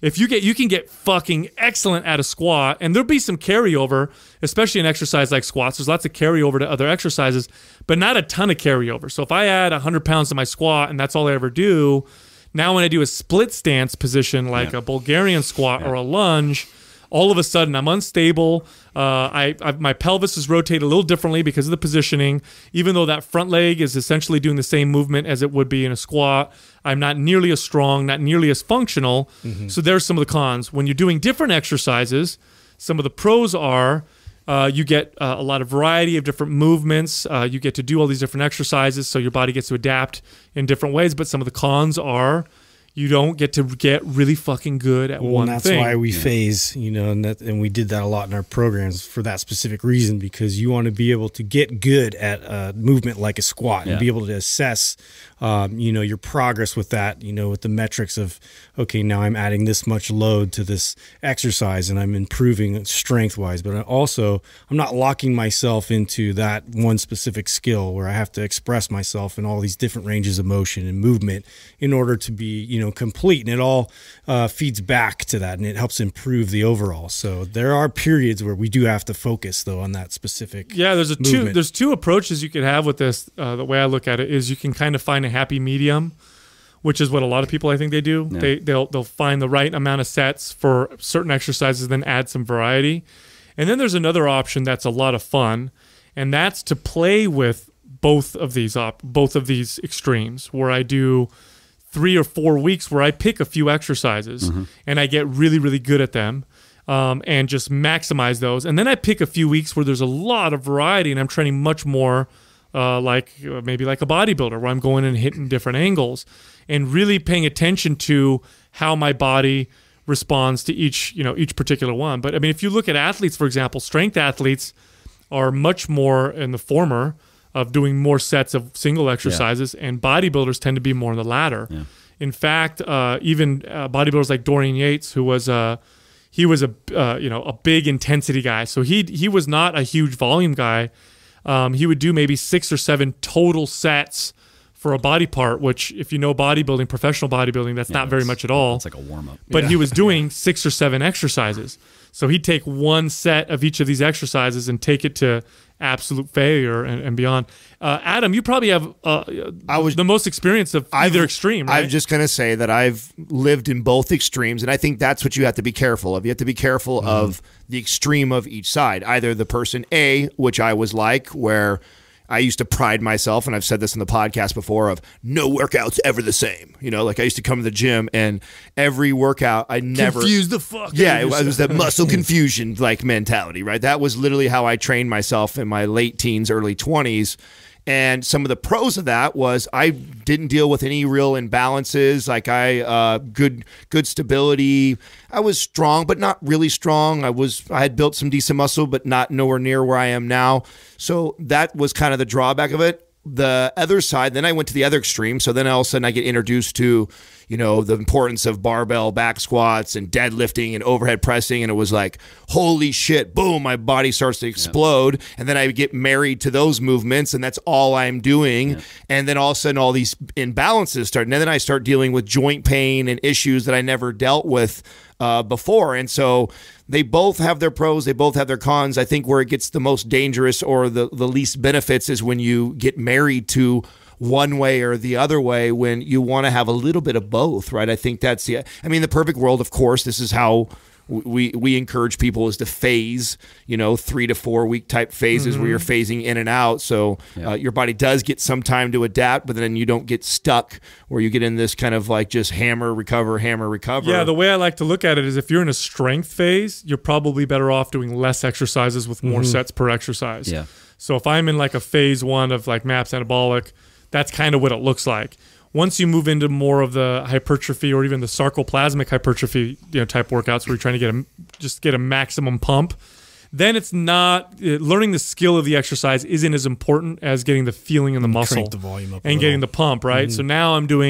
D: if you get, you can get fucking excellent at a squat, and there'll be some carryover, especially in exercise like squats. There's lots of carryover to other exercises, but not a ton of carryover. So if I add one hundred pounds to my squat and that's all I ever do, now when I do a split stance position like
E: Yeah.
D: a Bulgarian squat
E: Yeah.
D: or a lunge, all of a sudden I'm unstable. Uh, I, I my pelvis is rotated a little differently because of the positioning. Even though that front leg is essentially doing the same movement as it would be in a squat, I'm not nearly as strong, not nearly as functional. Mm-hmm. So there's some of the cons. When you're doing different exercises, some of the pros are uh, you get uh, a lot of variety of different movements. Uh, you get to do all these different exercises, so your body gets to adapt in different ways. But some of the cons are you don't get to get really fucking good at
B: Well,
D: one
B: and that's
D: thing.
B: why we phase, you know, and that, and we did that a lot in our programs for that specific reason, because you want to be able to get good at a movement like a squat
E: Yeah.
B: and be able to assess, um, you know, your progress with that, you know, with the metrics of, okay, now I'm adding this much load to this exercise and I'm improving strength wise, but also I'm not locking myself into that one specific skill where I have to express myself in all these different ranges of motion and movement in order to be, you know, complete. And it all uh, feeds back to that and it helps improve the overall. So there are periods where we do have to focus though on that specific
D: Yeah, there's a two.
B: movement.
D: There's two approaches you could have with this. Uh, the way I look at it is you can kind of find a happy medium, which is what a lot of people I think they do.
E: Yeah.
D: They they'll they'll find the right amount of sets for certain exercises, then add some variety. And then there's another option that's a lot of fun, and that's to play with both of these op- both of these extremes, where I do three or four weeks where I pick a few exercises
E: Mm-hmm.
D: and I get really really good at them. Um, and just maximize those. And then I pick a few weeks where there's a lot of variety and I'm training much more uh, like uh, maybe like a bodybuilder where I'm going and hitting different angles and really paying attention to how my body responds to each, you know, each particular one. But I mean, if you look at athletes, for example, strength athletes are much more in the former of doing more sets of single exercises, and bodybuilders tend to be more in the latter.
E: Yeah.
D: In fact, uh, even uh, bodybuilders like Dorian Yates, who was a he was a uh, you know a big intensity guy, so he he was not a huge volume guy. Um, he would do maybe six or seven total sets for a body part, which if you know bodybuilding, professional bodybuilding, that's
E: Yeah,
D: not very
E: it's-
D: much at all.
E: It's like a warm up.
D: But he was doing six or seven exercises. So he'd take one set of each of these exercises and take it to absolute failure and, and beyond. Uh, Adam, you probably have uh,
C: I was-
D: the most experience of
C: I've-
D: either extreme, right?
C: I'm just going to say that I've lived in both extremes, and I think that's what you have to be careful of. You have to be careful
D: Mm-hmm.
C: of the extreme of each side. Either the person A, which I was like, where I used to pride myself, and I've said this in the podcast before, of no workout's ever the same. You know, like I used to come to the gym, and every workout I never
D: Confuse the fuck.
C: Yeah,
D: out
C: it
D: of
C: was, it was
D: yourself.
C: that muscle confusion like mentality, right? That was literally how I trained myself in my late teens, early twenties. And some of the pros of that was I didn't deal with any real imbalances. Like I, uh, good, good stability. I was strong, but not really strong. I was, I had built some decent muscle, but not nowhere near where I am now. So that was kind of the drawback of it. The other side, then I went to the other extreme. So then all of a sudden I get introduced to, you know, the importance of barbell back squats and deadlifting and overhead pressing. And it was like, holy shit, boom, my body starts to explode. Yeah. And then I get married to those movements and that's all I'm doing. Yeah. And then all of a sudden all these imbalances start. And then I start dealing with joint pain and issues that I never dealt with uh, before. And so they both have their pros, they both have their cons. I think where it gets the most dangerous or the, the least benefits is when you get married to one way or the other way, when you want to have a little bit of both, right? I think that's the, I mean, the perfect world, of course, this is how we we encourage people is to phase, you know, three to four week type phases mm-hmm. where you're phasing in and out. So yeah. uh, your body does get some time to adapt, but then you don't get stuck where you get in this kind of like just hammer, recover, hammer, recover.
D: Yeah, the way I like to look at it is if you're in a strength phase, you're probably better off doing less exercises with more mm-hmm. sets per exercise.
E: Yeah.
D: So if I'm in like a phase one of like MAPS anabolic, that's kind of what it looks like. Once you move into more of the hypertrophy or even the sarcoplasmic hypertrophy, you know, type workouts where you're trying to get a just get a maximum pump, then it's not learning the skill of the exercise isn't as important as getting the feeling in the muscle
B: the volume up
D: and getting the pump, right? Mm-hmm. So now I'm doing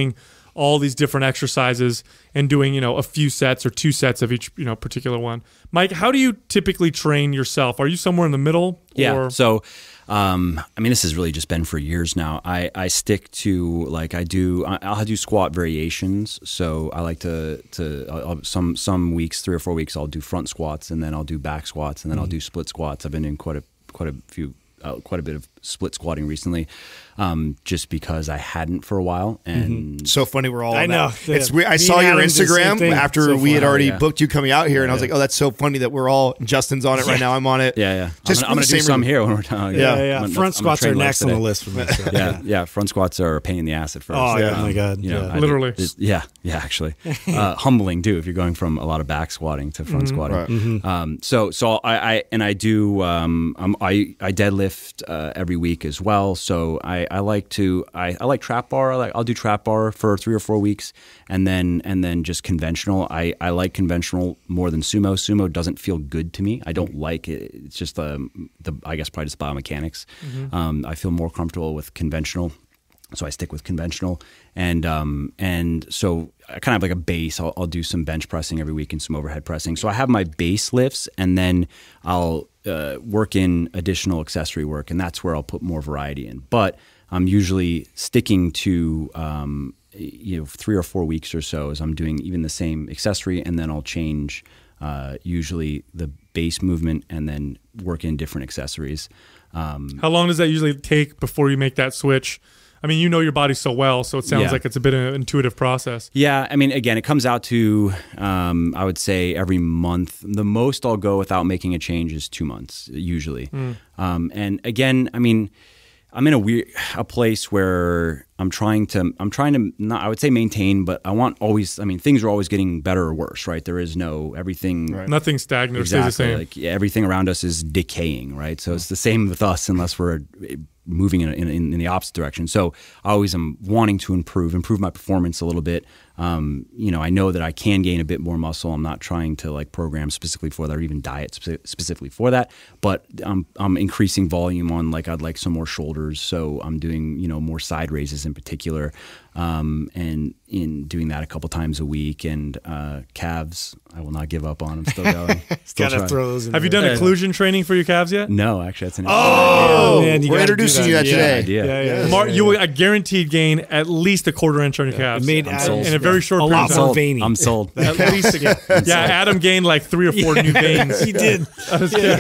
D: all these different exercises and doing, you know, a few sets or two sets of each, you know, particular one. Mike, how do you typically train yourself? Are you somewhere in the middle?
E: Yeah.
D: Or?
E: So, um, I mean, this has really just been for years now. I, I stick to like I do. I'll do squat variations. So I like to to I'll, some some weeks, three or four weeks, I'll do front squats, and then I'll do back squats, and then mm-hmm. I'll do split squats. I've been in quite a quite a few. Uh, quite a bit of split squatting recently, um, just because I hadn't for a while. And
C: mm-hmm. so funny, we're all.
B: I
C: on
B: know.
C: That. It's weird. I saw your Instagram after
B: so
C: we had already
E: yeah.
C: booked you coming out here, and
E: yeah,
C: I was like, "Oh, that's so funny that we're all." Justin's on it
B: yeah.
C: right now. I'm on it.
E: Yeah, yeah.
C: Just
E: I'm gonna, I'm gonna do some here when we're done.
B: Yeah, yeah. yeah.
E: I'm,
B: front
E: I'm
B: squats are next on the list for me. So.
E: yeah, yeah. Front squats are a pain in the ass at first.
B: Oh, yeah.
E: Um,
B: oh my god,
E: you know,
B: yeah.
E: I,
D: literally.
E: It, yeah, yeah. Actually, uh, humbling too if you're going from a lot of back squatting to front
D: mm-hmm.
E: squatting.
C: Right.
B: Mm-hmm.
E: Um, so, so I, I and I do. Um, um, I I deadlift uh, every week as well. So I, I like to I, I like trap bar. I like, I'll do trap bar for three or four weeks, and then and then just conventional. I, I like conventional more than sumo. Sumo doesn't feel good to me. I don't like it. It's just the the I guess probably just biomechanics. Mm-hmm. Um, I feel more comfortable with conventional, so I stick with conventional. And um, and so I kind of have like a base. I'll, I'll do some bench pressing every week and some overhead pressing. So I have my base lifts, and then I'll uh, work in additional accessory work, and that's where I'll put more variety in. But I'm usually sticking to um, you know three or four weeks or so as I'm doing even the same accessory, and then I'll change uh, usually the base movement and then work in different accessories. Um,
D: How long does that usually take before you make that switch? I mean, you know your body so well, so it sounds
E: yeah.
D: like it's a bit of an intuitive process.
E: Yeah, I mean, again, it comes out to, um, I would say every month. The most I'll go without making a change is two months, usually. Mm. Um, and again, I mean, I'm in a weird a place where I'm trying to I'm trying to not I would say maintain, but I want always I mean things are always getting better or worse, right? There is no everything
D: right. Nothing stagnant
E: exactly,
D: or stays the same.
E: Like yeah, everything around us is decaying, right? So it's the same with us unless we're moving in in, in the opposite direction. So I always am wanting to improve, improve my performance a little bit. Um, you know, I know that I can gain a bit more muscle. I'm not trying to like program specifically for that or even diet spe- specifically for that, but I'm, I'm increasing volume on like I'd like some more shoulders. So I'm doing, you know, more side raises in particular, um, and in doing that a couple times a week. And uh, calves, I will not give up on. I'm still going. Still
B: Gotta
E: trying.
B: throw those in
D: Have you
B: there.
D: done occlusion training for your calves yet?
E: No, actually, that's an
C: Oh,
B: oh man, you
C: we're
B: gotta
C: introducing
B: do
C: you that
B: yeah.
C: today.
E: idea.
B: Yeah, yeah,
D: Mark,
B: yeah,
D: you will
B: yeah.
D: a guaranteed gain at least a quarter inch on your calves.
B: It made
E: I'm
B: Adam
E: sold.
D: in a very short
B: a
D: period
B: lot
D: of time.
B: more
E: sold.
B: veiny.
E: I'm sold.
D: At least, yeah, Adam gained like three or four new veins.
B: he did.
D: Yeah.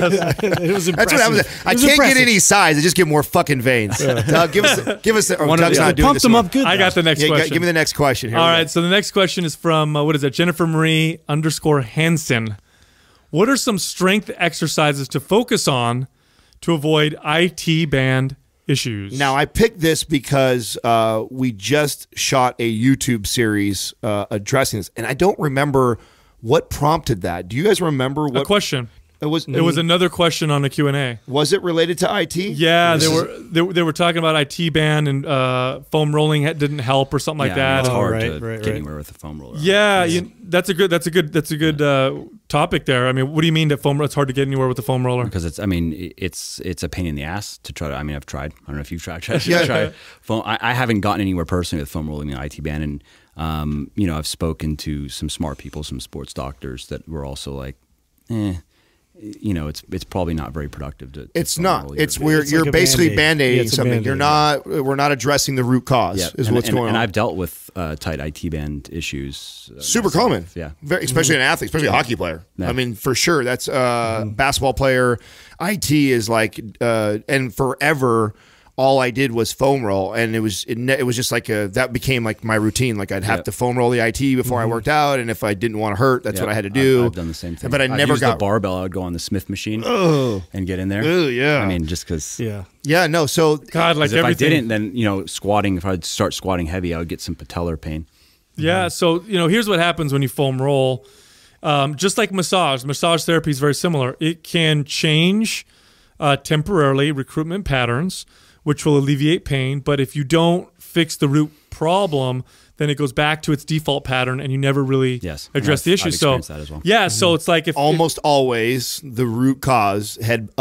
B: It was impressive.
C: That's what I was. I
B: It was
C: can't
B: impressive.
C: get any size. I just get more fucking veins. Doug, give us, give us. The, or
E: One of
C: Doug's
E: the-
C: not doing
B: Pump
C: this
B: them
C: one.
B: up good.
D: I got the next
C: Yeah, g-
D: question.
C: give me the next question. Here
D: All
C: we
D: right,
C: go.
D: so the next question is from uh, what is it? Jennifer Marie underscore Hansen. What are some strength exercises to focus on to avoid I T band issues?
C: Now, I picked this because uh, we just shot a YouTube series uh, addressing this, and I don't remember what prompted that. Do you guys remember what
D: a question.
C: it was?
D: It was another question on the Q and A.
C: Was it related to I T?
D: Yeah,
C: This
D: they
C: is-
D: were they, were- they were talking about I T band and uh, foam rolling ha- didn't help or something like
E: Yeah,
D: that.
E: It's
B: Oh,
E: hard
B: right,
E: to
B: right,
E: get
B: right.
E: anywhere with a foam roller.
D: Yeah, you, that's a good that's a good that's a good uh, topic there. I mean, what do you mean that foam? It's hard to get anywhere with the foam roller.
E: Because it's, I mean, it- it's it's a pain in the ass to try to. I mean, I've tried. I don't know if you've tried. tried,
C: Yeah.
E: tried foam. I, I haven't gotten anywhere personally with foam rolling in the I T band, and um, you know, I've spoken to some smart people, some sports doctors that were also like, eh. You know, it's it's probably not very productive to. to
C: It's
E: foam
C: not.
E: roll your-
C: It's we're
B: It's
C: you're
B: like a
C: basically
B: Band-Aid.
C: band-aiding
B: Yeah, it's a
C: something.
B: Band-Aid,
C: You're not. We're not addressing the root cause.
E: Yeah,
C: Is
E: and,
C: what's
E: and,
C: going
E: and
C: on.
E: I've dealt with uh, tight I T band issues. Uh,
C: Super
E: myself.
C: common.
E: Yeah.
C: Very, especially an athlete, especially a hockey player.
E: Yeah.
C: I mean, for sure. That's uh, basketball player. I T is like, uh, and forever, all I did was foam roll, and it was it, ne- it was just like a that became like my routine. Like I'd have
E: Yep.
C: to foam roll the I T before I worked out, and if I didn't want to hurt, that's
E: Yeah,
C: what I had to do.
E: I've, I've done the same thing.
C: But I
E: I've
C: never
E: used
C: got
E: the barbell. I would go on the Smith machine and get in there.
C: Ooh, yeah.
E: I mean, just because.
B: Yeah.
C: Yeah, no. So
D: God, like
E: if
D: everything.
E: I didn't, then you know, squatting. If I'd start squatting heavy, I would get some patellar pain.
D: Yeah, so you know, here's what happens when you foam roll. Um, just like massage, massage therapy is very similar. It can change uh, temporarily recruitment patterns, which will alleviate pain. But if you don't fix the root problem, then it goes back to its default pattern, and you never really
E: Yes, and
D: address the
E: I've-
D: issue.
E: I've
D: so
E: experienced that as well.
D: yeah, so it's like if
C: almost always the root cause head up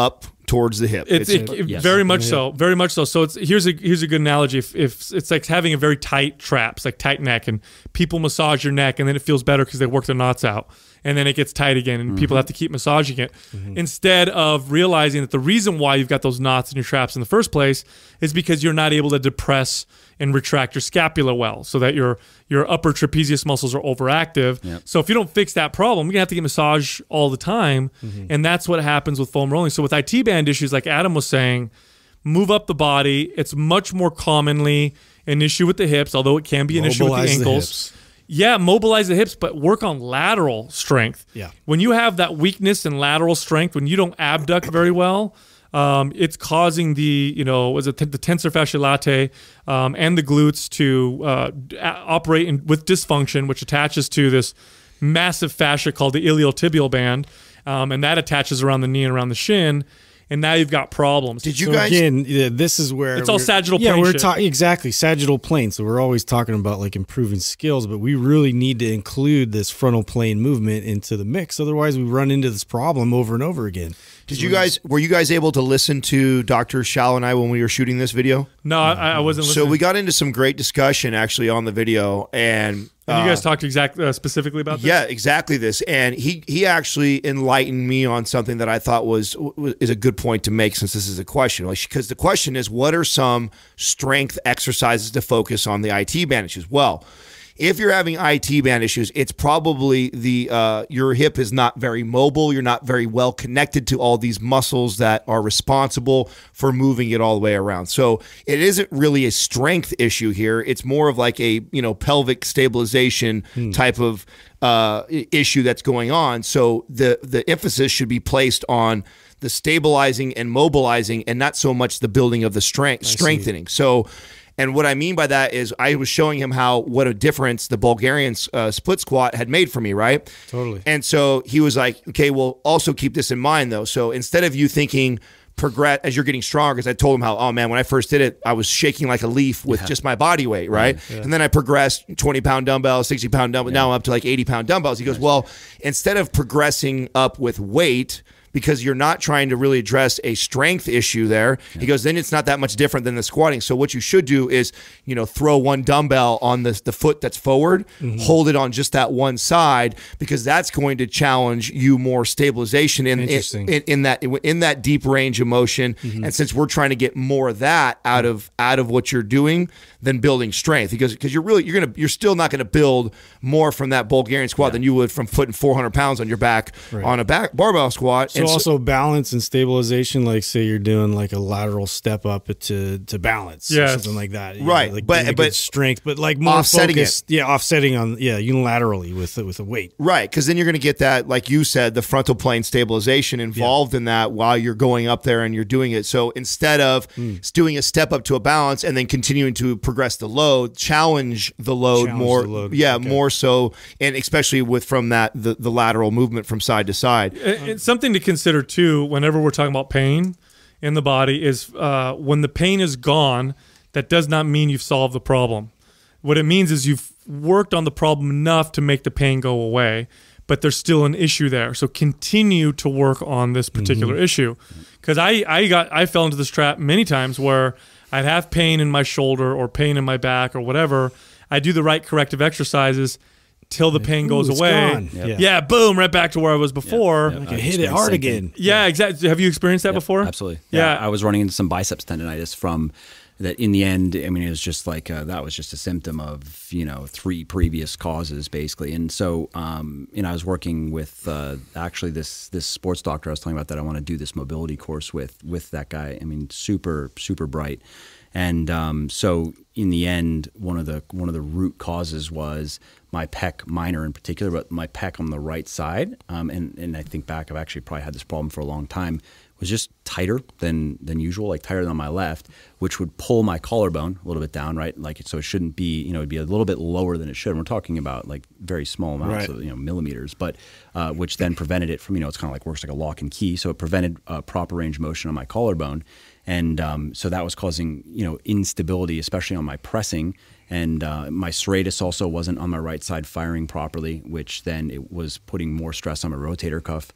C: towards the hip.
D: It's, it, it,
E: yes.
D: very much so, very much so. So it's here's a here's a good analogy. If, if it's like having a very tight trap, it's like tight neck, and people massage your neck, and then it feels better because they work the knots out, and then it gets tight again, and mm-hmm. people have to keep massaging it. Mm-hmm. Instead of realizing that the reason why you've got those knots in your traps in the first place is because you're not able to depress and retract your scapula well, so that your your upper trapezius muscles are overactive. Yep. So if you don't fix that problem, you're gonna have to get massage all the time, mm-hmm. and that's what happens with foam rolling. So with I T band issues, like Adam was saying, move up the body. It's much more commonly an issue with the hips, although it can be an issue with the ankles. Yeah, mobilize the hips, but work on lateral strength. Yeah. When you have that weakness in lateral strength, when you don't abduct very well, um, it's causing the, you know, was it the tensor fasciae latae um, and the glutes to uh, operate in, with dysfunction, which attaches to this massive fascia called the iliotibial band, um, and that attaches around the knee and around the shin. And now you've got problems.
C: Did you
B: so
C: guys?
B: Again, yeah, this is where
D: it's all sagittal
B: yeah,
D: plane.
B: Yeah, we're
D: shit.
B: talking exactly sagittal plane. So we're always talking about like improving skills, but we really need to include this frontal plane movement into the mix. Otherwise, we run into this problem over and over again.
C: Did you guys? Were you guys able to listen to Doctor Shal and I when we were shooting this video?
D: No, I, I wasn't listening.
C: So we got into some great discussion actually on the video, and.
D: And you guys talked exactly uh, specifically about this?
C: Yeah, exactly this. And he he actually enlightened me on something that I thought was, was is a good point to make, since this is a question. Because the question is, what are some strength exercises to focus on the I T band issues? Well, if you're having I T band issues, it's probably the uh, your hip is not very mobile. You're not very well connected to all these muscles that are responsible for moving it all the way around. So it isn't really a strength issue here. It's more of like a, you know, pelvic stabilization hmm. type of uh, issue that's going on. So the the emphasis should be placed on the stabilizing and mobilizing, and not so much the building of the strength strengthening. So. And what I mean by that is I was showing him how what a difference the Bulgarian uh, split squat had made for me, right?
B: Totally.
C: And so he was like, okay, well, also keep this in mind, though. So instead of you thinking progress as you're getting stronger, because I told him how, oh, man, when I first did it, I was shaking like a leaf with yeah. just my body weight, right? Yeah. Yeah. And then I progressed twenty-pound dumbbells, sixty-pound dumbbells. Yeah. Now I'm up to like eighty-pound dumbbells. He goes, well, instead of progressing up with weight, because you're not trying to really address a strength issue there. Yeah. He goes, then it's not that much different than the squatting. So what you should do is, you know, throw one dumbbell on the, the foot that's forward, mm-hmm. hold it on just that one side, because that's going to challenge you more stabilization in in, in, in that in that deep range of motion. Mm-hmm. And since we're trying to get more of that out of out of what you're doing than building strength, because because you're really you're gonna you're still not gonna build more from that Bulgarian squat yeah. than you would from putting four hundred pounds on your back right. on a back barbell squat.
B: So, also balance and stabilization, like say you're doing like a lateral step up to to balance yes. or something like that, you
C: right?
B: know, like
C: but but
B: strength, but like more
C: offsetting
B: focused,
C: it.
B: yeah, offsetting on yeah unilaterally with with a weight,
C: right? Because then you're going to get that, like you said, the frontal plane stabilization involved yeah. in that while you're going up there and you're doing it. So instead of mm. doing a step up to a balance and then continuing to progress the load, challenge the load challenge more, the load. yeah, okay. more so, and especially with from that the, the lateral movement from side to side.
D: It's something to consider too whenever we're talking about pain in the body is uh, when the pain is gone, that does not mean you've solved the problem. What it means is you've worked on the problem enough to make the pain go away, but there's still an issue there. So continue to work on this particular mm-hmm. issue. Because I, I got I fell into this trap many times where I'd have pain in my shoulder or pain in my back or whatever. I do the right corrective exercises till the pain goes
B: Ooh,
D: away.
B: Yeah.
D: yeah, boom, right back to where I was before.
E: Yeah, yeah.
B: Like I hit it hard again.
D: Yeah, exactly. Have you experienced that
E: yep,
D: before?
E: Absolutely.
D: Yeah.
E: yeah. I was running into some biceps tendonitis from that in the end. I mean, it was just like, uh, that was just a symptom of, you know, three previous causes basically. And so, um, you know, I was working with uh, actually this this sports doctor I was telling you about that I want to do this mobility course with, with that guy. I mean, super, super bright. And um, so in the end, one of the one of the root causes was my pec minor in particular, but my pec on the right side. Um, and, and I think back, I've actually probably had this problem for a long time, was just tighter than than usual, like tighter than my left, which would pull my collarbone a little bit down, right? Like, so it shouldn't be, you know, it'd be a little bit lower than it should. And we're talking about like very small amounts right. of, you know, millimeters, but uh, which then prevented it from, you know, it's kind of like works like a lock and key. So it prevented uh, proper range of motion on my collarbone. And um, so that was causing, you know, instability, especially on my pressing. And uh, my serratus also wasn't on my right side firing properly, which then it was putting more stress on my rotator cuff.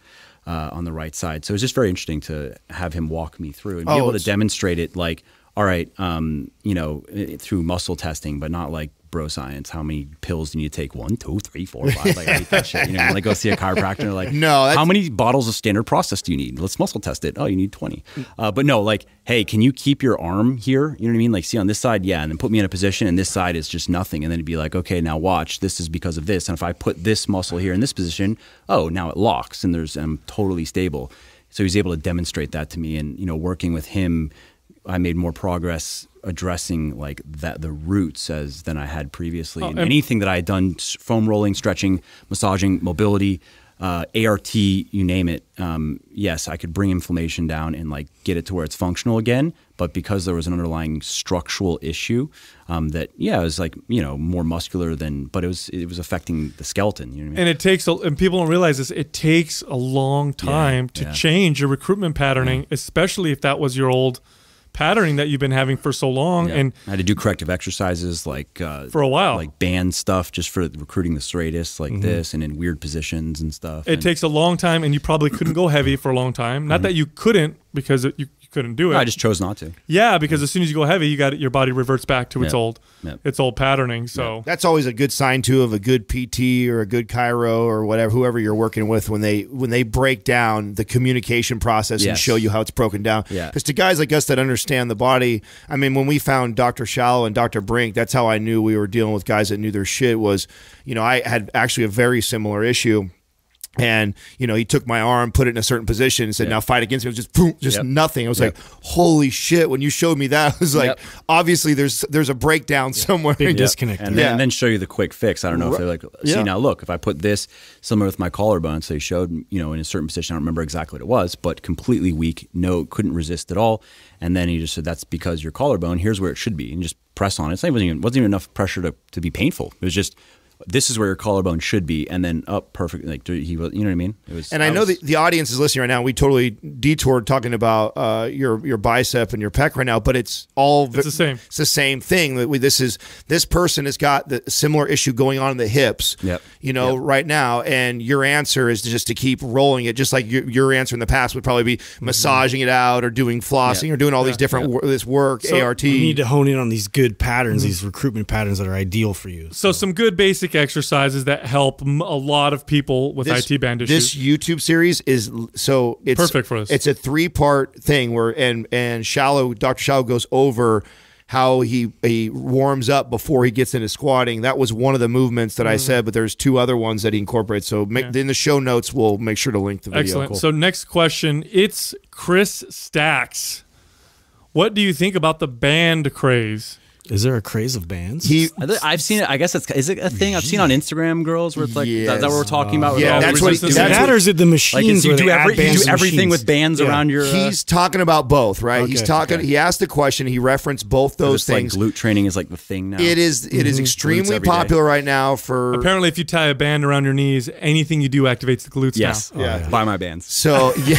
E: uh, on the right side. So it's just very interesting to have him walk me through and be
C: Oh,
E: able to
C: it's-
E: demonstrate it like, all right, um, you know, i- through muscle testing, but not like bro science. How many pills do you need to take? One, two, three, four, five. Like I hate that shit. You know, like go see a chiropractor. And they're like,
C: No, that's-
E: how many bottles of standard process do you need? Let's muscle test it. Oh, you need twenty. Uh, but no, like, hey, can you keep your arm here? You know what I mean? Like, see on this side, yeah, and then put me in a position, and this side is just nothing. And then it'd be like, okay, now watch. This is because of this. And if I put this muscle here in this position, oh, now it locks, and there's I'm totally stable. So he's able to demonstrate that to me, and you know, working with him, I made more progress addressing like that the roots as than I had previously.
D: Oh,
E: and
D: and-
E: anything that I had done, s- foam rolling, stretching, massaging, mobility, uh, A R T, you name it. Um, yes, I could bring inflammation down and like get it to where it's functional again. But because there was an underlying structural issue, um, that yeah, it was like you know more muscular than, but it was it was affecting the skeleton. You know what I mean?
D: And it takes, a, and people don't realize this, it takes a long time to
E: yeah.
D: change your recruitment patterning, especially if that was your old patterning that you've been having for so long.
E: Yeah.
D: And
E: I had to do corrective exercises like uh,
D: For a while.
E: like band stuff just for recruiting the straightest, like this, and in weird positions and stuff.
D: it
E: and
D: takes a long time, and you probably couldn't go heavy for a long time. Not that you couldn't, because it, you, you couldn't do it.
E: I just chose not to.
D: yeah, because as soon as you go heavy, you got your body reverts back to its
E: Yep.
D: old
E: Yep.
D: its old patterning. So
C: That's always a good sign too of a good P T or a good chiro or whatever, whoever you're working with, when they when they break down the communication process and
E: Yes.
C: show you how it's broken down.
E: Yeah.
C: Because to guys like us that understand the body, I mean, when we found Doctor Shallow and Doctor Brink, that's how I knew we were dealing with guys that knew their shit. Was, you know, I had actually a very similar issue. And, you know, he took my arm, put it in a certain position and said,
E: Yeah.
C: now fight against me. It was just boom, just
E: Yep.
C: nothing. I was
E: Yep.
C: like, holy shit. When you showed me that, I was like,
E: Yep.
C: obviously there's there's a breakdown somewhere.
B: Big disconnect.
E: And,
C: Yeah.
E: then, and then show you the quick fix. I don't know if they're like, see
C: Yeah.
E: now look, if I put this similar with my collarbone, so he showed, you know, in a certain position, I don't remember exactly what it was, but completely weak, no, couldn't resist at all. And then he just said, that's because your collarbone, here's where it should be. And just press on it. It wasn't even, wasn't even enough pressure to, to be painful. It was just, this is where your collarbone should be, and then up perfect. Like he was, you know what I mean? It was,
C: And I know
E: was,
C: the, the audience is listening right now. We totally detoured talking about uh, your your bicep and your pec right now, but it's all
D: It's the same.
C: It's the same thing. That we, this is this person has got the similar issue going on in the hips.
E: Yep.
C: You know,
E: Yep.
C: right now, and your answer is just to keep rolling it, just like your, your answer in the past would probably be massaging it out or doing flossing
E: Yeah.
C: or doing all these different wor- this work,
D: So
C: A R T.
B: You need to hone in on these good patterns, these recruitment patterns that are ideal for you.
D: So some good basic exercises that help m- a lot of people with I T band issues.
C: This YouTube series is so it's
D: Perfect for us.
C: It's a three part thing where and and Shallow Doctor Shallow goes over how he he warms up before he gets into squatting. That was one of the movements that I said, but there's two other ones that he incorporates. So make,
D: Mm. Yeah.
C: in the show notes, we'll make sure to link the video.
D: Excellent.
C: Cool.
D: So next question, it's Chris Stacks. What do you think about the band craze?
B: Is there a craze of bands?
C: he
E: I've seen it. I guess it's is it a thing I've seen on Instagram, girls, where it's like is that what we're talking about?
C: Yeah,
D: Oh,
C: that's what he-
D: resistance
C: that's
B: that
C: what-
B: or is it the machines?
E: like is you
B: where
E: do
B: they add
E: every you
B: bands
E: do
B: to
E: everything
B: machines?
E: with bands
B: Yeah.
E: around your. Uh,
C: he's talking about both, right? He's
B: Okay,
C: talking.
E: okay.
C: He asked the question. He referenced both those
E: this, like
C: things.
E: glute training is like the thing now.
C: It is. It is extremely
E: every day.
C: popular right now for.
D: Apparently, if you tie a band around your knees, anything you do activates the glutes
E: Yes.
D: now.
C: Yeah.
E: Buy my bands.
C: So yeah.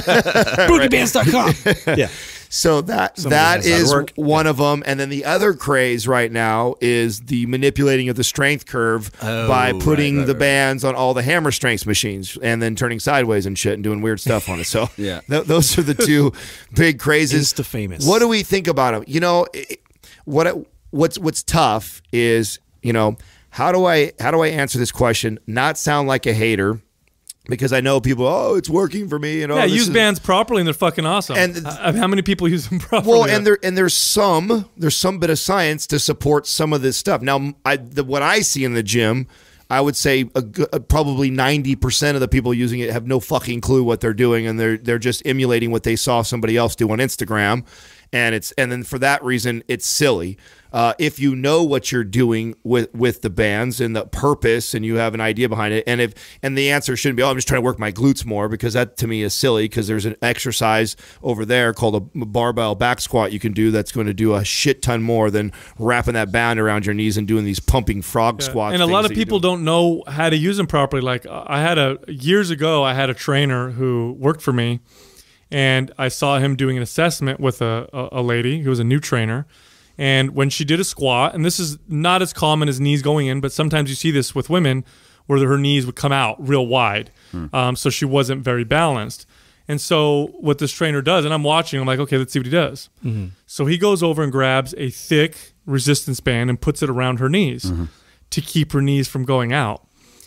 B: boogie bands dot com. Yeah.
C: So that
B: Somebody
C: that
B: has that
C: is
B: work.
C: one of them, and then the other craze right now is the manipulating of the strength curve
E: Oh,
C: by
E: right,
C: putting
E: right,
C: the
E: right.
C: bands on all the hammer strength machines and then turning sideways and shit and doing weird stuff on it. So
E: Yeah.
C: th- those are the two big crazes.
B: Insta famous.
C: What do we think about them? You know, it, what what's what's tough is, you know, how do I how do I answer this question? Not sound like a hater. Because I know people, oh, it's working for me. You know,
D: Yeah,
C: this
D: use
C: is-
D: bands properly and they're fucking awesome.
C: And-
D: And how many people use them properly?
C: Well, and there and there's some there's some bit of science to support some of this stuff. Now, I the, what I see in the gym, I would say a, g- uh, probably ninety percent of the people using it have no fucking clue what they're doing, and they're they're just emulating what they saw somebody else do on Instagram, and it's and then for that reason it's silly. Uh, if you know what you're doing with, with the bands and the purpose, and you have an idea behind it, and if and the answer shouldn't be, oh, I'm just trying to work my glutes more, because that to me is silly. Because there's an exercise over there called a barbell back squat you can do that's going to do a shit ton more than wrapping that band around your knees and doing these pumping frog
D: Yeah.
C: squats.
D: And a
C: things
D: lot of
C: that you
D: people
C: do.
D: don't know how to use them properly. Like I had a years ago, I had a trainer who worked for me, and I saw him doing an assessment with a, a, a lady who was a new trainer. And when she did a squat, and this is not as common as knees going in, but sometimes you see this with women, where her knees would come out real wide. Hmm. Um, so she wasn't very balanced. And so what this trainer does, and I'm watching, I'm like, okay, let's see what he does. Mm-hmm. So he goes over and grabs a thick resistance band and puts it around her knees mm-hmm. to keep her knees from going out.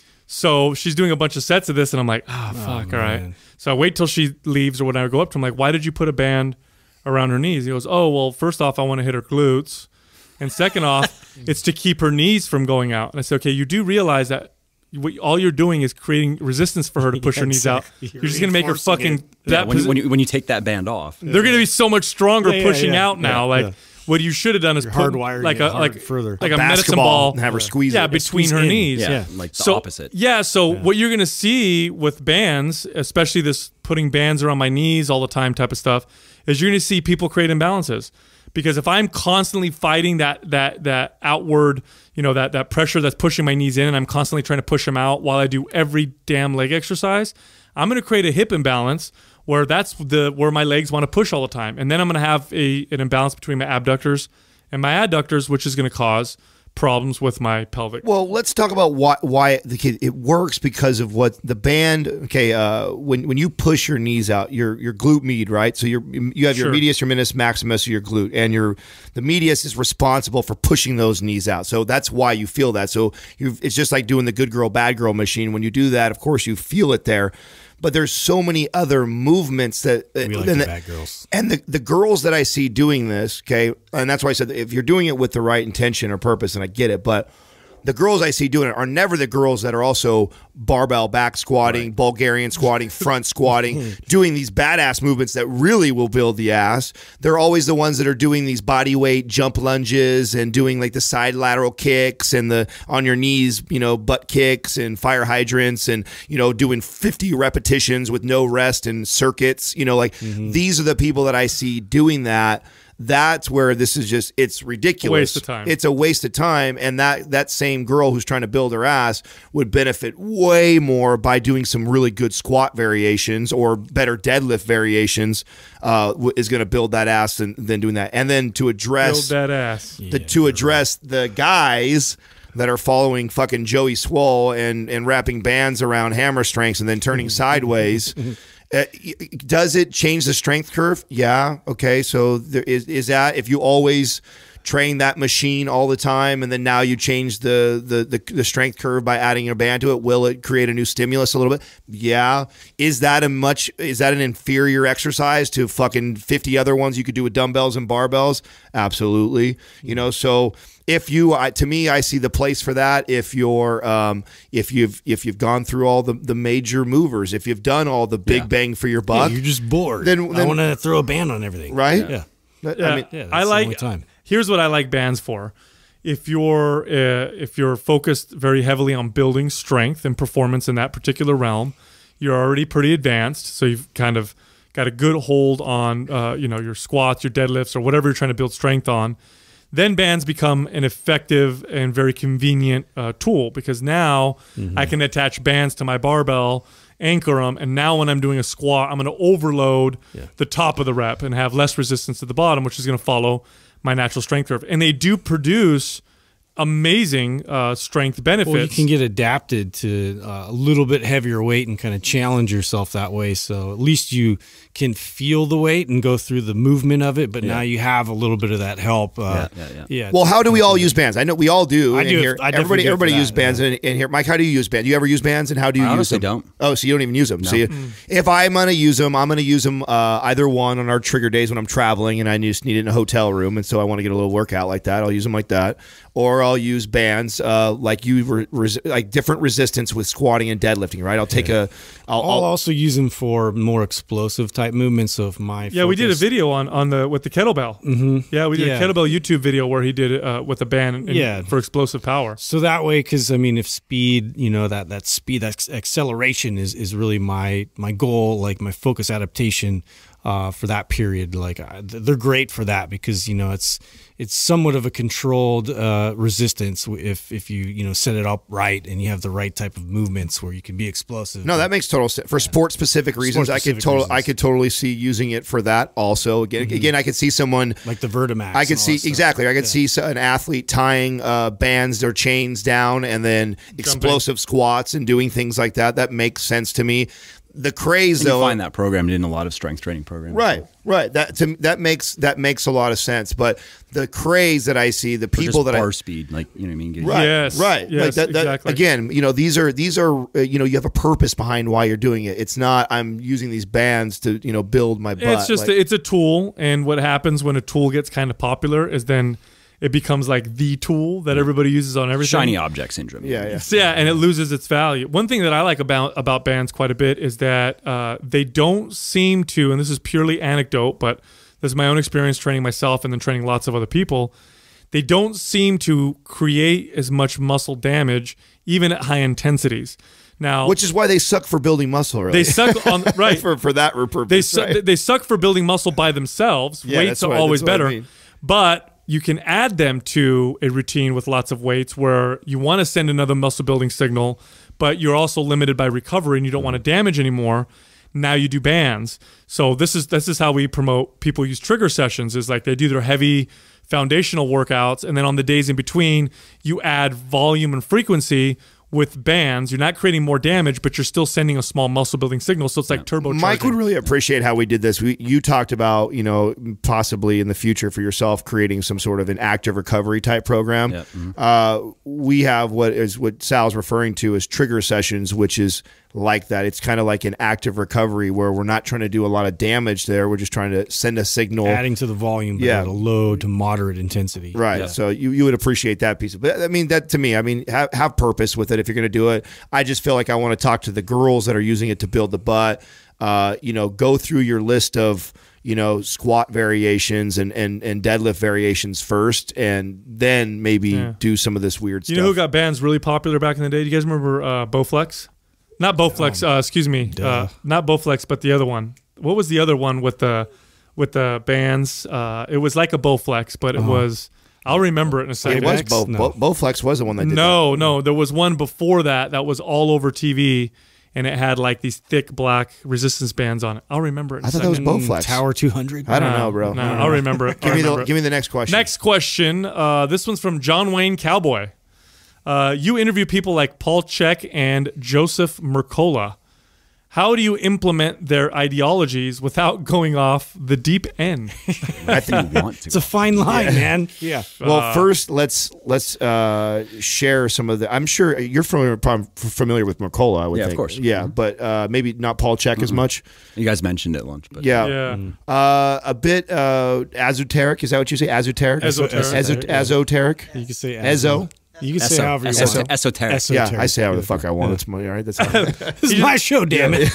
D: So she's doing a bunch of sets of this, and I'm like, oh, fuck, oh, all right. So I wait till she leaves or when I go up to him, like, why did you put a band around her knees? He goes, oh, well, first off, I want to hit her glutes. And second off, it's to keep her knees from going out. And I said, okay, you do realize that what, all you're doing is creating resistance for her to push yeah, her knees out. You're, you're just going to make her fucking...
E: Yeah, when, you, when, you, when you take that band off.
D: They're going to be so much stronger yeah, pushing yeah, yeah, out now. Yeah, like, yeah. What you should have done is
B: you're
D: put
B: hardwired
D: like a like
B: further
D: like
C: a,
D: a medicine
C: ball
D: ball
C: and have her squeeze
D: yeah
C: it.
D: between her
B: in.
D: knees
E: yeah, yeah. like the
D: so,
E: opposite
D: yeah so
B: yeah.
D: what you're gonna see with bands, especially this putting bands around my knees all the time type of stuff, is you're gonna see people create imbalances, because if I'm constantly fighting that that that outward, you know, that that pressure that's pushing my knees in, and I'm constantly trying to push them out while I do every damn leg exercise, I'm gonna create a hip imbalance where that's the where my legs want to push all the time, and then I'm gonna have a an imbalance between my abductors and my adductors, which is going to cause problems with my pelvic.
C: Well, let's talk about why why the kid it works, because of what the band. Okay, uh, when when you push your knees out, your your glute med, right? So you're you have your
D: Sure.
C: medius, your minimus, maximus, or your glute, and your the medius is responsible for pushing those knees out. So that's why you feel that. So you it's just like doing the good girl bad girl machine. When you do that, of course, you feel it there. But there's so many other movements that
B: we like
C: and
B: the
C: the,
B: bad girls.
C: And the, the girls that I see doing this, okay, and that's why I said that if you're doing it with the right intention or purpose, and I get it, but the girls I see doing it are never the girls that are also barbell back squatting, right. Bulgarian squatting, front squatting, doing these badass movements that really will build the ass. They're always the ones that are doing these body weight jump lunges and doing like the side lateral kicks and the on your knees, you know, butt kicks and fire hydrants and, you know, doing fifty repetitions with no rest and circuits. You know, like mm-hmm. these are the people that I see doing that. That's where this is just, it's ridiculous.
D: Waste of time.
C: It's a waste of time. And that, that same girl who's trying to build her ass would benefit way more by doing some really good squat variations or better deadlift variations, uh, is going to build that ass than, than doing that. And then to address
D: build that ass.
C: The,
B: Yeah,
C: to address the guys that are following fucking Joey Swole and, and wrapping bands around hammer strengths and then turning sideways. Uh, does it change the strength curve? Yeah. Okay. So there is, is that if you always train that machine all the time and then now you change the, the, the, the strength curve by adding a band to it, will it create a new stimulus a little bit? Yeah. Is that a much, is that an inferior exercise to fucking fifty other ones you could do with dumbbells and barbells? Absolutely. You know, so if you, I, to me, I see the place for that. If you're, um, if you've, if you've gone through all the, the major movers, if you've done all the big
E: yeah.
C: bang for your buck,
B: Yeah, you're just bored.
C: Then, then
B: I want to throw a band on everything.
C: Right?
B: Yeah.
C: Yeah.
D: Yeah,
C: I mean,
B: yeah, that's
D: I
B: the
D: like.
B: only time.
D: Here's what I like bands for. If you're uh, if you're focused very heavily on building strength and performance in that particular realm, you're already pretty advanced. So you've kind of got a good hold on uh, you know, your squats, your deadlifts, or whatever you're trying to build strength on. Then bands become an effective and very convenient uh, tool, because now mm-hmm. I can attach bands to my barbell, anchor them, and now when I'm doing a squat, I'm going to overload yeah. the top of the rep and have less resistance at the bottom, which is going to follow my natural strength curve. And they do produce amazing uh, strength benefits.
B: Well, you can get adapted to uh, a little bit heavier weight and kind of challenge yourself that way. So at least you can feel the weight and go through the movement of it. But yeah. now you have a little bit of that help. Uh,
E: yeah, yeah, yeah.
B: yeah.
C: Well, how do we all use bands? I know we all do.
B: I
C: in
B: do.
C: Here.
B: I
C: everybody,
B: do
C: everybody
B: that,
C: uses bands
B: yeah.
C: in, in here. Mike, how do you use bands? Do you ever use bands, and how do you
E: I
C: use
E: honestly
C: them?
E: don't.
C: Oh, so you don't even use them.
E: No.
C: See,
E: Mm.
C: if I'm gonna use them, I'm gonna use them uh, either one on our trigger days when I'm traveling and I just need it in a hotel room, and so I want to get a little workout like that. I'll use them like that, or I'll use bands uh, like you, re- res- like different resistance with squatting and deadlifting. Right? I'll take
B: yeah.
C: a. I'll,
B: I'll
C: I'll
B: also use them for more explosive type movements. So if my
D: yeah, we did a
B: focus-
D: video on on the with the kettlebell.
B: Mm-hmm.
D: Yeah, we did
B: Yeah.
D: a kettlebell YouTube video where he did it uh, with a band and,
B: Yeah.
D: for explosive power.
B: So that way, because I mean, if speed, you know, that that speed, that acceleration is is really my my goal, like my focus adaptation. uh, for that period. Like uh, they're great for that because you know it's it's somewhat of a controlled uh, resistance if if you you know set it up right and you have the right type of movements where you can be explosive.
C: No, that makes total sense. For sport specific reasons,
B: Sport
C: I could
B: specific
C: total
B: reasons.
C: I could totally see using it for that. Also, again,
B: Mm-hmm.
C: again, I could see someone
B: like the Vertimax.
C: I could
B: and all
C: see
B: that stuff.
C: exactly. I could
B: Yeah.
C: see so- an athlete tying uh, bands or chains down and then explosive squats and doing things like that. That makes sense to me. The Craze,
E: And
C: though,
E: you find that programmed in a lot of strength training programs.
C: right, right. That to, that makes that makes a lot of sense. But the Craze that I see, the
E: Or
C: people
E: just
C: that I
E: bar speed, like you know what I mean. Getting-
C: Right,
D: Yes,
C: right.
D: yes,
C: like that, that,
D: exactly.
C: Again, you know, these are these are uh, you know, you have a purpose behind why you're doing it. It's not I'm using these bands to you know build my butt.
D: It's just
C: Like,
D: a, it's a tool, and what happens when a tool gets kind of popular is then it becomes like the tool that everybody uses on everything.
E: Shiny object syndrome.
C: yeah, yeah.
D: So, yeah, and it loses its value. One thing that I like about about bands quite a bit is that uh, they don't seem to, and this is purely anecdote, but this is my own experience training myself and then training lots of other people. They don't seem to create as much muscle damage, even at high intensities. Now,
C: Which is why they suck for building muscle. Really.
D: they suck on right.
C: for for that purpose.
D: They su-
C: right?
D: they suck for building muscle by themselves.
C: Yeah,
D: Weights
C: that's
D: are
C: what-
D: always
C: that's what I
D: better,
C: mean.
D: but you can add them to a routine with lots of weights where you want to send another muscle building signal, but you're also limited by recovery and you don't want to damage anymore. Now you do bands. So this is this is how we promote people use trigger sessions. Is like they do their heavy foundational workouts, and then on the days in between, you add volume and frequency with bands. You're not creating more damage, but you're still sending a small muscle building signal. So it's like turbocharging.
C: Mike would really appreciate how we did this. We, you talked about, you know, possibly in the future for yourself creating some sort of an active recovery type program.
E: Yeah. Mhm.
C: Uh, we have what is what Sal's referring to as trigger sessions, which is like that. It's kind of like an active recovery where we're not trying to do a lot of damage there. We're just trying to send a signal.
B: adding to the volume, but
C: Yeah.
B: at a low to moderate intensity.
C: Right.
E: Yeah.
C: So you, you would appreciate that piece. But I mean, that to me, I mean, have, have purpose with it if you're going to do it. I just feel like I want to talk to the girls that are using it to build the butt. Uh, you know, go through your list of, you know, squat variations and, and, and deadlift variations first, and then maybe
D: Yeah.
C: do some of this weird
D: You
C: stuff.
D: know who got bands really popular back in the day? Do you guys remember uh, Bowflex? Not Bowflex. Uh, excuse me. Uh, not Bowflex, but the other one. What was the other one with the with the bands? Uh, it was like a Bowflex, but it was. I'll remember it in a
C: it
D: second.
C: was
B: Bowflex?
C: Bo,
B: No.
C: Bo, Bowflex was the one that did
D: No, no. There was one before that that was all over T V, and it had like these thick black resistance bands on it. I'll remember it. In
C: I
D: a
C: thought that was
D: second.
C: Bowflex.
B: Tower two hundred.
C: I don't know, bro.
D: No,
C: I don't know.
D: I'll remember it.
C: Give
D: I'll
C: me the
D: remember it.
C: give me the next question.
D: Next question. Uh, this one's from John Wayne Cowboy. Uh, you interview people like Paul Chek and Joseph Mercola. How do you implement their ideologies without going off the deep end?
E: I think you want to.
B: It's a fine line, man. Yeah.
C: Well, first let's let's uh, share some of the. I'm sure you're familiar probably familiar with Mercola. I would
E: Yeah, of
C: think.
E: course.
C: Yeah, but uh, maybe not Paul Chek as much.
E: You guys mentioned it at lunch, but
C: Yeah,
D: Yeah.
C: Uh, a bit uh, esoteric. Is that what you say? Esoteric.
D: Esoteric.
C: Eso- esoteric.
B: You can say
C: Ezo.
B: You can say
E: Eso-
B: however you
E: eso-
B: want.
E: esoteric.
B: Esoteric.
C: Yeah, I say however the fuck I want. It's my all right. That's fine.
B: This is my show, damn it.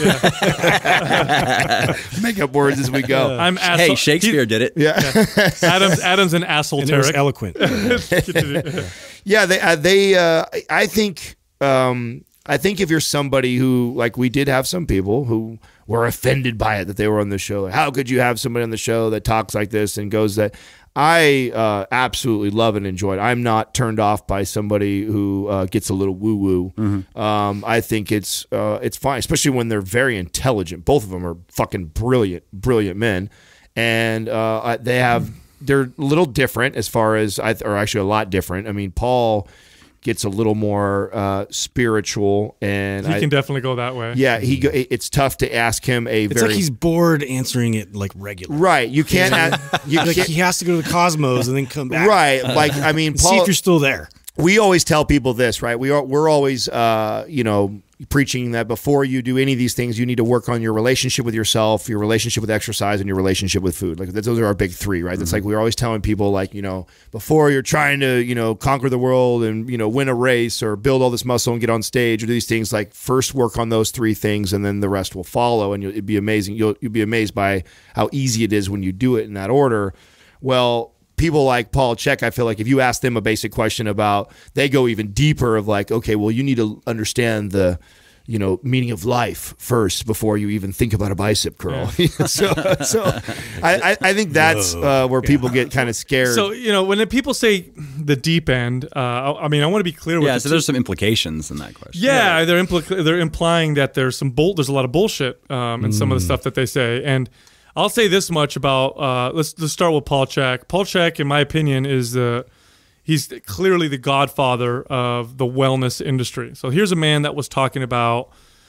C: Make up words as we go.
D: I'm
E: Hey,
D: asshole.
E: Shakespeare did it.
C: Yeah,
D: Adam's Adam's an asshole.
B: And it was eloquent.
C: yeah. They uh, they. Uh, I think. Um, I think if you're somebody who, like, we did have some people who were offended by it that they were on the show. Like, how could you have somebody on the show that talks like this and goes that? I uh, absolutely love and enjoy it. I'm not turned off by somebody who uh, gets a little woo woo.
E: Mm-hmm.
C: Um, I think it's uh, it's fine, especially when they're very intelligent. Both of them are fucking brilliant, brilliant men, and uh, they have they're a little different as far as I or actually a lot different. I mean, Paul gets a little more uh, spiritual, and
D: He
C: I,
D: can definitely go that way.
C: yeah, he go, it's tough to ask him a
B: It's
C: very
B: like he's bored answering it like regular.
C: right. You can't ask, you
B: Like
C: can't,
B: he has to go to the cosmos and then come back.
C: right. Like I mean,
B: And see
C: Paul.
B: if you're still there.
C: We always tell people this, right? We are we're always uh, you know, preaching that before you do any of these things, you need to work on your relationship with yourself, your relationship with exercise, and your relationship with food. Like those are our big three, right? That's like we're always telling people, like, you know, before you're trying to, you know, conquer the world and, you know, win a race or build all this muscle and get on stage or do these things, like first work on those three things and then the rest will follow. And you'll it'd be amazing. You'll you'll be amazed by how easy it is when you do it in that order. Well, people like Paul Chek, I feel like if you ask them a basic question about, they go even deeper of like, okay, well, you need to understand the you know, meaning of life first before you even think about a bicep curl. Yeah. so, so I, I, I think that's uh, where people yeah. get kind of scared.
D: So, you know, when people say the deep end, uh, I mean, I want to be clear with
E: yeah.
D: it.
E: So there's some implications in that question.
D: Yeah, yeah. they're impl- they're implying that there's some bull- there's a lot of bullshit um, in mm. some of the stuff that they say, and I'll say this much about uh, let's let's start with Paul Chek. Paul Chek, in my opinion, is the he's clearly the godfather of the wellness industry. So here's a man that was talking about,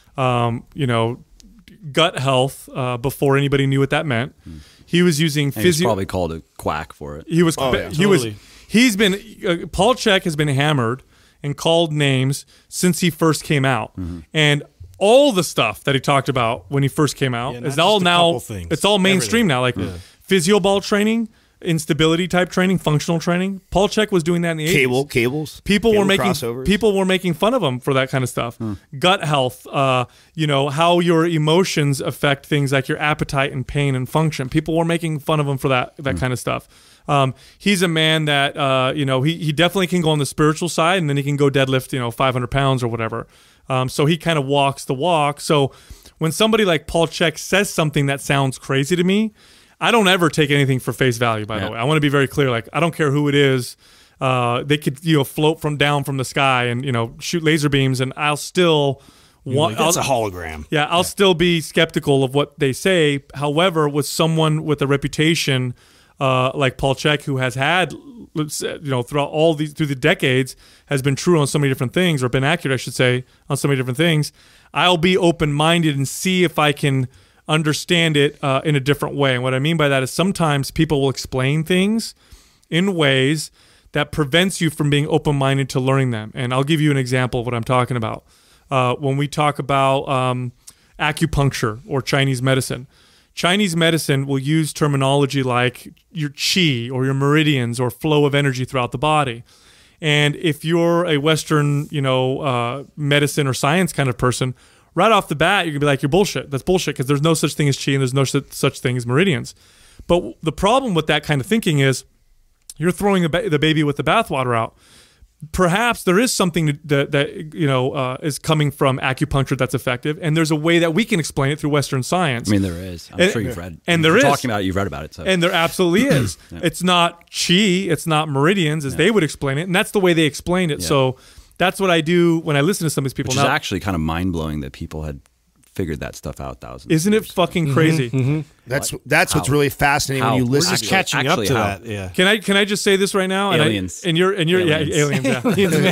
D: um, you know, gut health uh, before anybody knew what that meant. Mm. He was using physio.
E: He's probably called a quack for it.
D: He was.
B: Oh, yeah,
D: he
B: totally.
D: was. He's been. Uh, Paul Chek has been hammered and called names since he first came out, mm-hmm. and all the stuff that he talked about when he first came out
B: yeah,
D: is all now.
B: Things.
D: It's all mainstream
B: Everything.
D: now. Like
B: yeah.
D: physio ball training, instability type training, functional training. Paul Chek was doing that in the
C: Cable,
D: eighties.
C: cables.
D: People
C: cable
D: were making
C: crossovers.
D: people were making fun of him for that kind of stuff. Hmm. Gut health, uh, you know, how your emotions affect things like your appetite and pain and function. People were making fun of him for that that hmm. kind of stuff. Um, he's a man that uh, you know he he definitely can go on the spiritual side, and then he can go deadlift you know five hundred pounds or whatever. Um, so he kind of walks the walk. So when somebody like Paul Chek says something that sounds crazy to me, I don't ever take anything for face value, by yeah. the way. I want to be very clear. Like, I don't care who it is. Uh, they could, you know, float from down from the sky and, you know, shoot laser beams, and I'll still want.
B: Like, that's
D: I'll,
B: a hologram.
D: Yeah, I'll yeah. still be skeptical of what they say. However, with someone with a reputation uh, like Paul Chek, who has had, you know, throughout all these, through the decades, has been true on so many different things, or been accurate, I should say, on so many different things, I'll be open-minded and see if I can understand it uh, in a different way. And what I mean by that is sometimes people will explain things in ways that prevents you from being open-minded to learning them. And I'll give you an example of what I'm talking about. Uh, when we talk about um, acupuncture or Chinese medicine, Chinese medicine will use terminology like your qi or your meridians or flow of energy throughout the body. And if you're a Western, you know, uh, medicine or science kind of person, right off the bat, you're going to be like, you're bullshit. That's bullshit, because there's no such thing as qi and there's no such thing as meridians. But the problem with that kind of thinking is you're throwing the, ba- the baby with the bathwater out. Perhaps there is something that, that you know uh, is coming from acupuncture that's effective, and there's a way that we can explain it through Western science.
E: I mean, there is. I'm
D: and,
E: sure you've read.
D: And there
E: you're
D: is.
E: Talking about it, you've read about it. So.
D: And there absolutely is. Yeah. It's not qi, it's not meridians, as yeah. they would explain it, and that's the way they explain it. Yeah. So that's what I do when I listen to some of these people.
E: Which
D: now,
E: is actually kind of mind-blowing that people had figured that stuff out thousands.
D: Isn't it fucking crazy?
B: Mm-hmm, mm-hmm.
C: That's that's what's really fascinating
E: how?
C: when you listen.
B: We're just
C: to
B: catching
C: it.
B: up
E: Actually,
B: to
E: how?
B: that. Yeah.
D: Can I can I just say this right now?
E: Aliens.
D: And, I, and you're and you're
E: aliens.
D: yeah aliens. Yeah.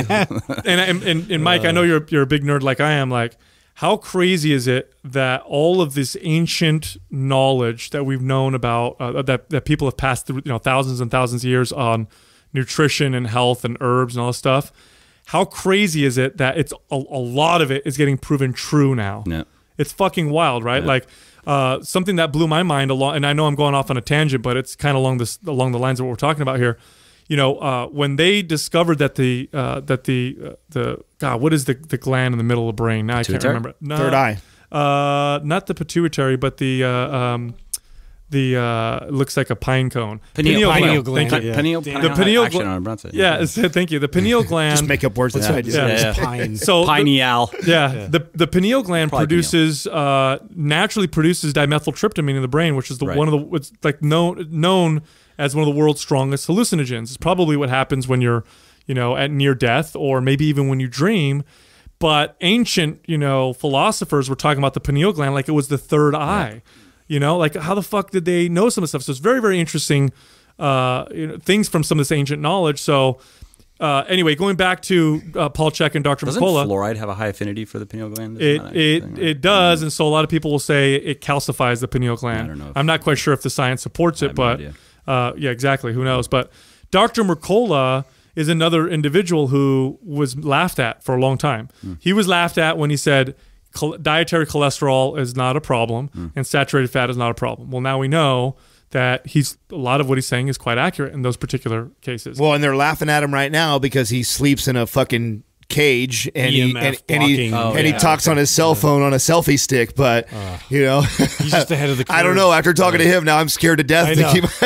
D: and, and, and and Mike, uh, I know you're you're a big nerd like I am. Like, how crazy is it that all of this ancient knowledge that we've known about uh, that that people have passed through, you know, thousands and thousands of years on nutrition and health and herbs and all this stuff? How crazy is it that it's a, a lot of it is getting proven true now?
E: Yeah.
D: It's fucking wild, right?
E: Yeah.
D: Like uh, something that blew my mind along, and I know I'm going off on a tangent, but it's kind of along this along the lines of what we're talking about here. You know, uh, when they discovered that the uh, that the uh, the God, what is the the gland in the middle of the brain? Now I can't remember. No,
C: Third eye.
D: Uh, not the pituitary, but the uh, um, the uh, looks like a pine cone.
E: Pineal,
B: pineal
D: gland.
B: gland.
D: Thank you.
B: Yeah.
E: Pineal,
D: The
E: pineal,
D: pineal
E: actually,
D: gland.
E: no, I'm not
D: Yeah, it's- thank you. The pineal gland.
C: Just make up words. That's
B: Yeah.
C: what I do.
D: Yeah.
B: It's
E: Yeah.
B: pine.
D: So the-
E: pineal.
D: Yeah,
B: Yeah.
D: the the pineal gland
E: Probably
D: produces uh, naturally produces dimethyltryptamine in the brain, which is the
E: Right.
D: one of the it's like known known as one of the world's strongest hallucinogens. It's probably what happens when you're, you know, at near death, or maybe even when you dream. But ancient, you know, philosophers were talking about the pineal gland like it was the third eye. You know, like how the fuck did they know some of the stuff? So it's very, very interesting uh, you know, things from some of this ancient knowledge. So uh, anyway, going back to uh, Paul Chek and Doctor
E: Doesn't
D: McCullough.
E: fluoride have a high affinity for the pineal gland?
D: It
E: Isn't that
D: it
E: thing, right?
D: it does, and so a lot of people will say it calcifies the pineal gland.
E: I don't know if-
D: I'm not quite sure if the science supports
E: I
D: it,
E: have no
D: but
E: idea.
D: uh, yeah, exactly. Who knows? But Doctor McCullough is another individual who was laughed at for a long time.
E: Mm.
D: He was laughed at when he said chol- dietary cholesterol is not a problem
E: Mm.
D: and saturated fat is not a problem. Well, now we know that he's a lot of what he's saying is quite accurate in those particular cases.
C: Well, and they're laughing at him right now because he sleeps in a fucking cage and
B: E M
C: he
B: F
C: and, and he
B: blocking. Oh,
C: and he
B: yeah.
C: talks on his cell phone on a selfie stick. But
B: Uh,
C: you know,
B: He's just ahead of the curve.
C: I don't know. After talking to him, now I'm scared to death
B: I
C: to
B: know.
C: keep.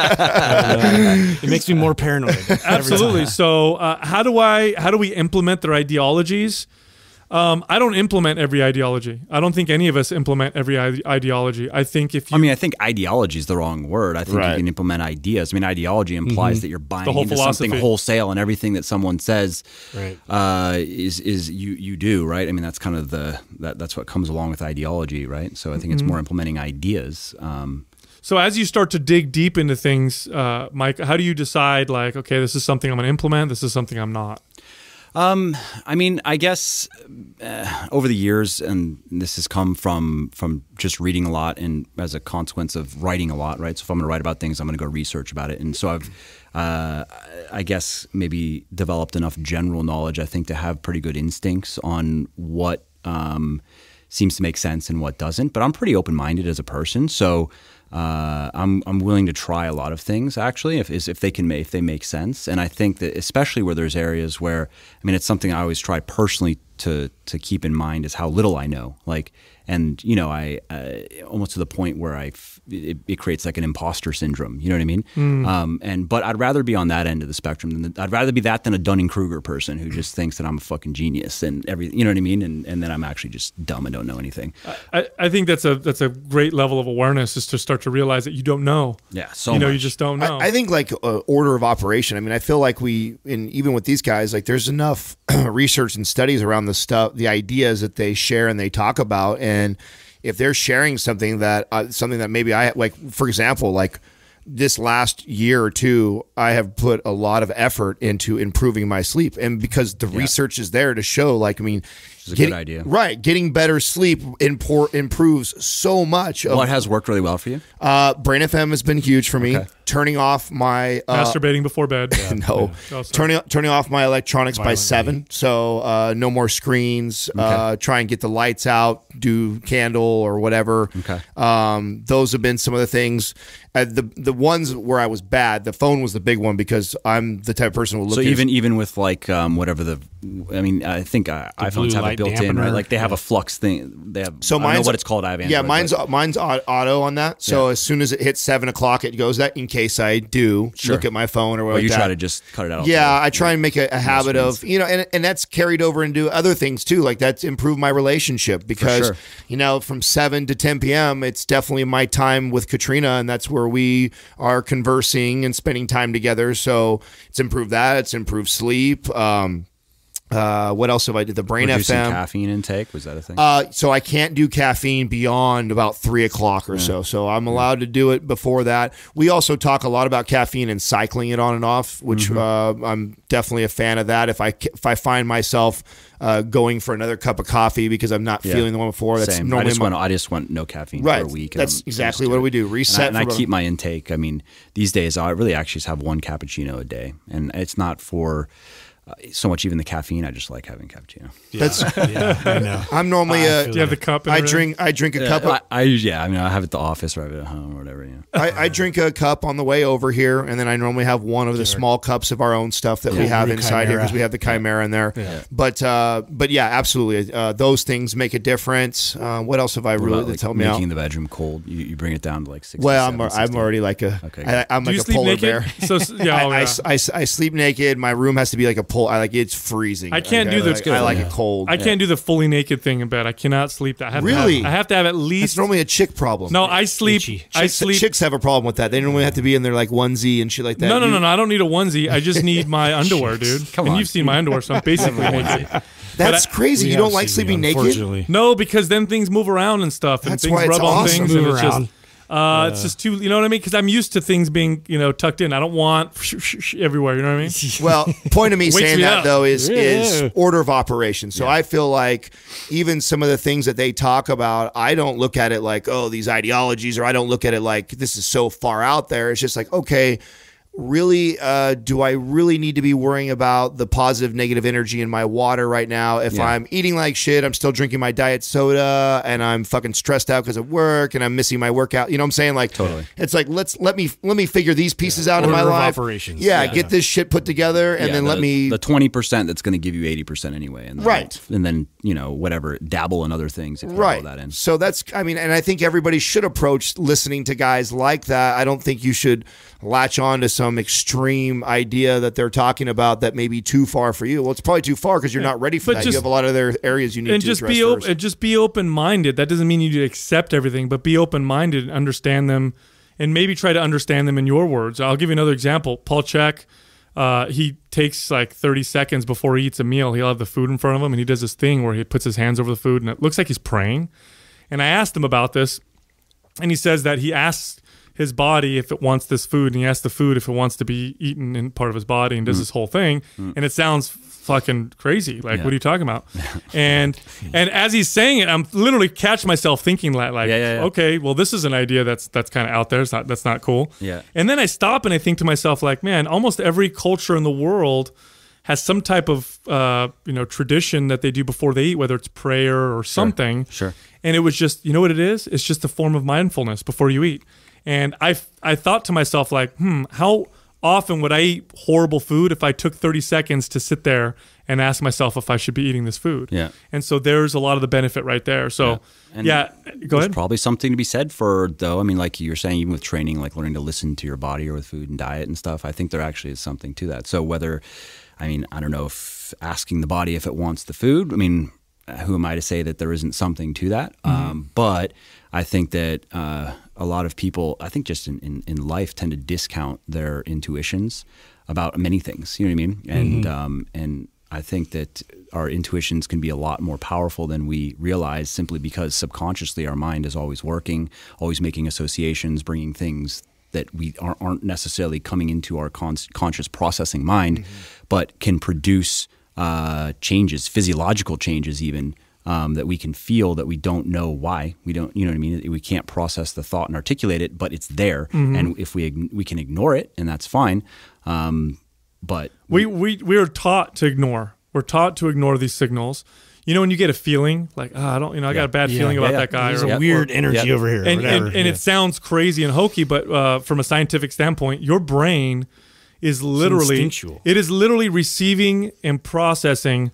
B: Uh, it makes me more paranoid. every
D: Absolutely.
B: time.
D: So, uh, how do I how do we implement their ideologies? Um, I don't implement every ideology. I don't think any of us implement every ide- ideology. I think if you,
E: I mean, I think ideology is the wrong word. I think
C: Right.
E: you can implement ideas. I mean, ideology implies that you're buying
D: The whole
E: into
D: philosophy.
E: something wholesale, and everything that someone says
B: Right.
E: uh, is is you you do, right? I mean, that's kind of the that that's what comes along with ideology, right? So I think it's more implementing ideas. Um,
D: so as you start to dig deep into things, uh, Mike, how do you decide like, okay, this is something I'm going to implement. This is something I'm not.
E: Um, I mean, I guess uh, over the years, and this has come from from just reading a lot, and as a consequence of writing a lot, right? So if I'm going to write about things, I'm going to go research about it, and so I've, uh, I guess, maybe developed enough general knowledge, I think, to have pretty good instincts on what um, seems to make sense and what doesn't. But I'm pretty open-minded as a person, so. Uh, I'm I'm willing to try a lot of things actually if if they can make, if they make sense, and I think that especially where there's areas where I mean it's something I always try personally to to keep in mind is how little I know, like, and you know I uh, almost to the point where I f- it, it creates like an imposter syndrome, you know what I mean? Mm. Um, and but I'd rather be on that end of the spectrum than the, I'd rather be that than a Dunning-Kruger person who just thinks that I'm a fucking genius and everything, you know what I mean? And and then I'm actually just dumb and don't know anything.
D: I, I think that's a that's a great level of awareness is to start to realize that you don't know.
E: Yeah, so
D: you know
E: much.
D: you just don't know.
C: I, I think like uh, order of operation. I mean, I feel like we, and even with these guys, like there's enough research and studies around the stuff, the ideas that they share and they talk about, and if they're sharing something that uh, something that maybe I like, for example, like this last year or two, I have put a lot of effort into improving my sleep, and because the yeah. research is there to show, like, I mean.
E: Which is a
C: getting,
E: good idea.
C: Right. Getting better sleep impor- improves so much. Of,
E: what has worked really well for you?
C: Uh, Brain F M has been huge for me.
E: Okay.
C: Turning off my... Uh,
D: Masturbating before bed.
C: Yeah. No. Yeah. Oh, turning turning off my electronics Violently. by seven. So uh, no more screens. Okay. Uh, try and get the lights out. Do candle or whatever.
E: Okay.
C: Um, those have been some of the things. Uh, the the ones where I was bad, the phone was the big one because I'm the type of person who will look
E: So
C: at
E: even even with like um, whatever the... I mean, I think uh, iPhones have it built dampener. in, right? Like they have a flux thing. They have.
C: So
E: I don't know
C: mine's
E: what it's called. I have Android,
C: yeah, mine's
E: but.
C: mine's auto on that. So yeah. as soon as it hits seven o'clock, it goes that in case I do
E: sure.
C: look at my phone or whatever.
E: Well, you
C: like
E: try
C: that.
E: to just cut it out.
C: Yeah, I try and make a, a habit of you know, and and that's carried over into other things too. Like that's improved my relationship because
E: sure.
C: you know from seven to ten p.m. it's definitely my time with Katrina, and that's where we are conversing and spending time together. So it's improved that. It's improved sleep. Um, Uh, what else have I did? The Brain
E: Reducing
C: F M.
E: caffeine intake, was that a thing?
C: Uh, so I can't do caffeine beyond about three o'clock or yeah. so. So I'm allowed to do it before that. We also talk a lot about caffeine and cycling it on and off, which mm-hmm. uh, I'm definitely a fan of that. If I if I find myself uh, going for another cup of coffee because I'm not
E: yeah.
C: feeling the one before, that's
E: Same.
C: normally
E: I just
C: my,
E: want I just want no caffeine
C: right.
E: for a week.
C: And that's
E: I'm
C: exactly what we do. Reset.
E: And I, and I keep my intake. I mean, these days I really actually just have one cappuccino a day, and it's not for. Uh, so much even the caffeine. I just like having cappuccino.
B: Yeah,
C: That's
B: yeah, I know.
C: I'm normally
B: I
C: uh,
D: Do you have the cup?
C: I drink. I drink a
E: yeah,
C: cup. Of,
E: I, I yeah. I mean, I have it at the office or I have it at home or whatever. Yeah.
C: I, I drink a cup on the way over here, and then I normally have one of the small cups of our own stuff that
E: yeah.
C: we have
B: the
C: inside
B: Chimera.
C: here because we have the Chimera in there.
B: Yeah.
C: But uh, but yeah, absolutely. Uh, those things make a difference. Uh, what else have I
E: What
C: really
E: about,
C: to
E: like,
C: tell me out?
E: making the bedroom cold? You, you bring it down to like six.
C: Well, I'm I'm already like a
E: Okay.
C: I, I'm
D: Do
C: like
D: you
C: a
D: sleep
C: polar
D: naked?
C: bear.
D: So yeah, oh,
C: I,
D: yeah.
C: I, I, I sleep naked. My room has to be like a pole. I like it's freezing.
D: I can't
C: Like,
D: do
C: I
D: the-
C: like, I like
B: Yeah.
C: it cold.
D: I can't do the fully naked thing in bed. I cannot sleep. I have
C: Really?
D: To have, I have to have at
C: It's
D: least.
C: normally a chick problem.
D: No, I sleep.
B: Itchy.
D: I
C: Chicks,
D: sleep.
C: chicks have a problem with that. They normally have to be in their like onesie and shit like that.
D: No, no,
C: You-
D: no, no. I don't need a onesie. I just need my underwear, dude.
E: Come
D: and
E: on.
D: you've seen my underwear, so I'm basically naked.
C: That's
D: But I-
C: crazy.
B: We
C: You
B: have
C: don't like
B: seen
C: sleeping
B: you,
C: naked?
B: Unfortunately.
D: No, because then things move around and stuff, and
C: That's
D: things
C: why it's
D: rub on
C: awesome.
D: things,
B: Move
D: and it's
B: around.
D: just. Uh, it's just too, you know what I mean? Because I'm used to things being, you know, tucked in. I don't want everywhere. You know what I mean?
C: Well, point of me
D: Wakes
C: saying
D: me
C: that
D: up.
C: though is
B: Yeah.
C: is order of operation. So I feel like even some of the things that they talk about, I don't look at it like, oh, these ideologies, or I don't look at it like this is so far out there. It's just like, okay, really, uh, do I really need to be worrying about the positive, negative energy in my water right now? If
E: Yeah.
C: I'm eating like shit, I'm still drinking my diet soda, and I'm fucking stressed out because of work, and I'm missing my workout. You know what I'm saying? Like,
E: Totally.
C: It's like let's let me let me figure these pieces out in my
B: Order of
C: life.
B: operations.
C: Yeah,
B: Yeah.
C: get this shit put together, and
E: Yeah,
C: then
E: the,
C: let me.
E: the twenty percent that's going to give you eighty percent anyway, and then,
C: Right.
E: and then you know whatever dabble in other things if you
C: Right.
E: roll that in.
C: So that's, I mean, and I think everybody should approach listening to guys like that. I don't think you should latch on to some some extreme idea that they're talking about that may be too far for you. Well, it's probably too far because you're not ready for
D: But
C: that.
D: just-
C: you have a lot of other areas you need
D: and
C: to
D: just
C: address
D: be
C: first.
D: open, and just be open minded. That doesn't mean you need to accept everything, but be open minded and understand them, and maybe try to understand them in your words. I'll give you another example. Paul Chek, uh, he takes like thirty seconds before he eats a meal. He'll have the food in front of him, and he does this thing where he puts his hands over the food, and it looks like he's praying. And I asked him about this, and he says that he asks his body if it wants this food, and he asks the food if it wants to be eaten in part of his body, and does mm. this whole thing. Mm. And it sounds fucking crazy. Like, yeah. what are you talking about? and and as he's saying it, I'm literally catch myself thinking like, like
E: yeah, yeah, yeah.
D: okay, well, this is an idea that's that's kind of out there. It's not that's not cool.
E: Yeah.
D: And then I stop and I think to myself, like, man, almost every culture in the world has some type of uh, you know tradition that they do before they eat, whether it's prayer or something.
E: Sure. sure.
D: And it was just, you know what it is? It's just a form of mindfulness before you eat. And I I thought to myself, like, hmm, how often would I eat horrible food if I took thirty seconds to sit there and ask myself if I should be eating this food?
E: Yeah.
D: And so there's a lot of the benefit right there. So,
E: yeah, and
D: yeah go ahead.
E: There's probably something to be said for, though, I mean, like you were saying, even with training, like learning to listen to your body or with food and diet and stuff, I think there actually is something to that. So whether, I mean, I don't know if asking the body if it wants the food, I mean, who am I to say that there isn't something to that? Mm-hmm. Um, but I think that uh, a lot of people, I think just in, in, in life, tend to discount their intuitions about many things. You know what I mean? And mm-hmm. um, and I think that our intuitions can be a lot more powerful than we realize, simply because subconsciously our mind is always working, always making associations, bringing things that we aren't, aren't necessarily coming into our con- conscious processing mind, mm-hmm. but can produce uh, changes, physiological changes even, Um, that we can feel that we don't know why. We don't, you know what I mean? We can't process the thought and articulate it, but it's there. Mm-hmm. And if we we can ignore it, and that's fine. Um, but
D: we, we we are taught to ignore. We're taught to ignore these signals. You know, when you get a feeling like, oh, I don't, you know, I
E: yeah.
D: got a bad
E: yeah,
D: feeling about
E: yeah,
D: that guy.
B: There's
D: or,
B: a weird
D: or,
B: energy
D: yeah.
B: over here.
D: And, and, and
B: yeah.
D: it sounds crazy and hokey, but uh, from a scientific standpoint, your brain is literally, it is literally receiving and processing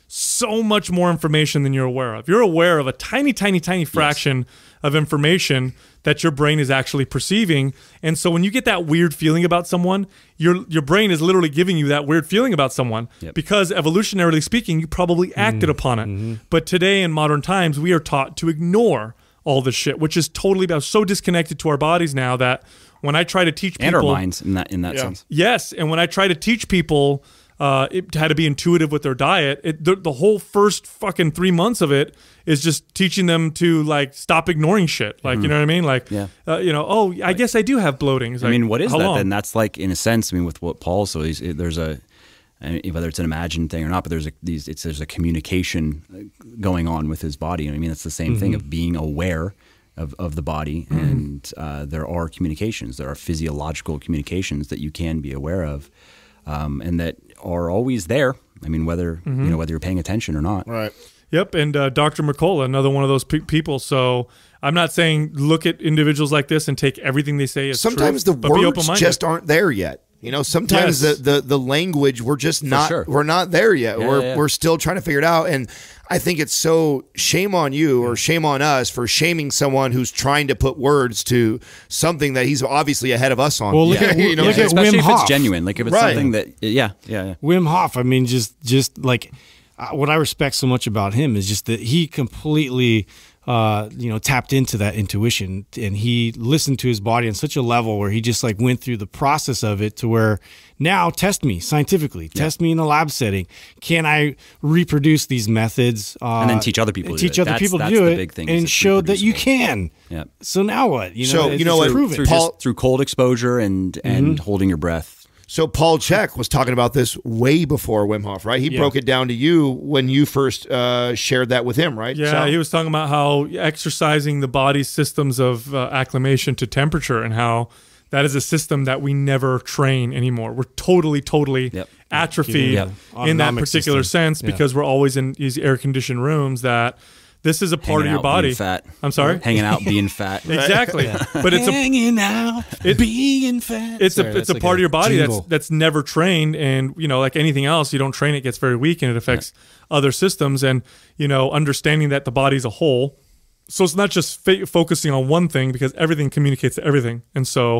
D: so much more information than you're aware of. You're aware of a tiny, tiny, tiny fraction yes. of information that your brain is actually perceiving. And so when you get that weird feeling about someone, your your brain is literally giving you that weird feeling about someone yep. because evolutionarily speaking, you probably acted mm. upon it. Mm-hmm. But today in modern times, we are taught to ignore all this shit, which is totally so disconnected to our bodies now that when I try to teach people...
E: And our minds in that, in that
C: yeah.
E: sense.
D: Yes, and when I try to teach people... Uh, it had to be intuitive with their diet. It, the, the whole first fucking three months of it is just teaching them to like stop ignoring shit. Like, mm-hmm. you know what I mean? Like,
E: yeah.
D: uh, you know, oh, I guess I do have bloating. It's
E: I
D: like,
E: mean, what is
D: how
E: that
D: long?
E: then? That's like, in a sense, I mean, with what Paul, so he's, there's a, I mean, whether it's an imagined thing or not, but there's a these it's there's a communication going on with his body. And I mean, it's the same mm-hmm. thing of being aware of, of the body, mm-hmm. and uh, there are communications, there are physiological communications that you can be aware of. Um, and that are always there. I mean, whether mm-hmm. you know whether you're paying attention or not.
C: Right.
D: Yep. And uh, Doctor McCullough, another one of those pe- people. So I'm not saying look at individuals like this and take everything they say as
C: sometimes
D: true,
C: the words just aren't there yet. You know, sometimes yes. the, the the language we're just not
E: sure.
C: we're not there yet.
E: Yeah,
C: we're
E: yeah.
C: we're still trying to figure it out. And I think it's so shame on you or shame on us for shaming someone who's trying to put words to something that he's obviously ahead of us on.
B: Well, look
C: yeah.
B: at,
C: you know,
B: look
E: yeah.
B: at
E: Especially
B: Wim
E: if
B: Hof.
E: it's genuine, like if it's
C: right.
E: something that yeah, yeah, yeah.
B: Wim Hof. I mean, just just like uh, what I respect so much about him is just that he completely. Uh, you know, tapped into that intuition, and he listened to his body on such a level where he just like went through the process of it to where now test me scientifically, yeah. test me in a lab setting. Can I reproduce these methods? Uh,
E: and then teach other people to
B: teach
E: do it.
B: other
E: that's,
B: people
E: that's
B: to do
E: the
B: it,
E: big thing,
B: and showed that you can.
E: Yeah.
B: So now what? You know,
C: so you know what?
B: Proven.
E: Through,
C: Paul,
E: just, through cold exposure and and mm-hmm. holding your breath.
C: So Paul Chek was talking about this way before Wim Hof, right? He yeah. broke it down to you when you first uh, shared that with him, right?
D: Yeah,
C: so,
D: he was talking about how exercising the body's systems of uh, acclimation to temperature and how that is a system that we never train anymore. We're totally, totally
E: yep.
D: atrophied
E: yep.
D: in that particular
B: system.
D: sense
B: yeah.
D: because we're always in these air-conditioned rooms that this is a part
E: Hanging
D: of your
E: out,
D: body.
E: Being fat.
D: I'm sorry?
E: Hanging out, being fat.
D: Exactly.
B: Yeah.
D: But it's a
B: hanging out,
D: it,
B: being fat.
D: It's
B: Sorry,
D: a it's a
B: like
D: part of your body
B: jingle.
D: that's that's never trained, and you know, like anything else, you don't train it, it gets very weak, and it affects yeah. other systems. And you know, understanding that the body's a whole, so it's not just fa- focusing on one thing because everything communicates to everything. And so,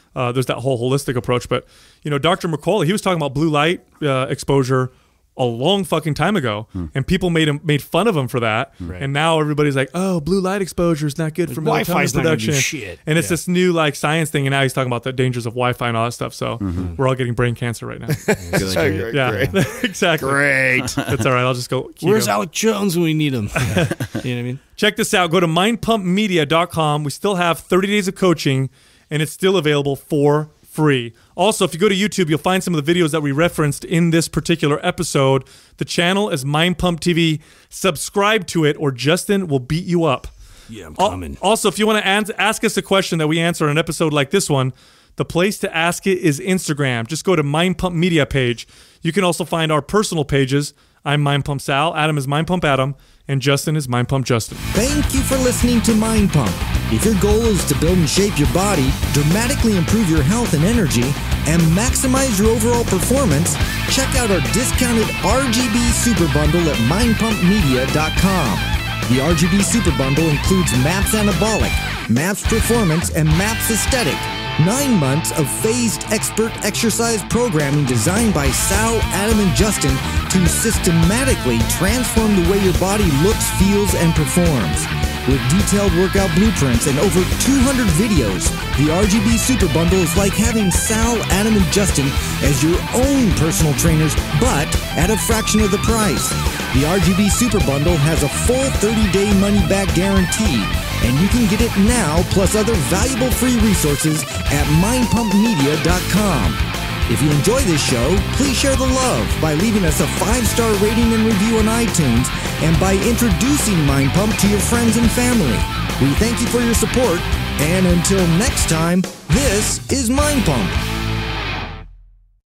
D: uh, there's that whole holistic approach. But, you know, Doctor McCauley, he was talking about blue light uh, exposure a long fucking time ago, hmm. and people made him made fun of him for that. Right. And now everybody's like, "Oh, blue light exposure is not good for melatonin production." Shit. And it's yeah. this new like science thing. And now he's talking about the dangers of Wi-Fi and all that stuff. So mm-hmm. we're all getting brain cancer right now.
C: Great.
D: Yeah,
C: great.
D: exactly.
C: Great.
D: That's all right. I'll just go. Keto.
B: Where's Alec Jones when we need him? You know what I mean?
D: Check this out. Go to mind pump media dot com. We still have thirty days of coaching, and it's still available for free. Also, if you go to YouTube, you'll find some of the videos that we referenced in this particular episode. The channel is Mind Pump T V. Subscribe to it, or Justin will beat you up.
B: Yeah, I'm coming.
D: Also, if you want to ans- ask us a question that we answer in an episode like this one, the place to ask it is Instagram. Just go to Mind Pump Media page. You can also find our personal pages. I'm Mind Pump Sal, Adam is Mind Pump Adam, and Justin is Mind Pump Justin.
F: Thank you for listening to Mind Pump. If your goal is to build and shape your body, dramatically improve your health and energy, and maximize your overall performance, check out our discounted R G B Super Bundle at mind pump media dot com. The R G B Super Bundle includes MAPS Anabolic, MAPS Performance, and MAPS Aesthetic. Nine months of phased expert exercise programming designed by Sal, Adam, and Justin to systematically transform the way your body looks, feels, and performs. With detailed workout blueprints and over two hundred videos, the R G B Super Bundle is like having Sal, Adam, and Justin as your own personal trainers, but at a fraction of the price. The R G B Super Bundle has a full thirty-day money-back guarantee, and you can get it now plus other valuable free resources at mind pump media dot com. If you enjoy this show, please share the love by leaving us a five-star rating and review on iTunes and by introducing Mind Pump to your friends and family. We thank you for your support, and until next time, this is Mind Pump.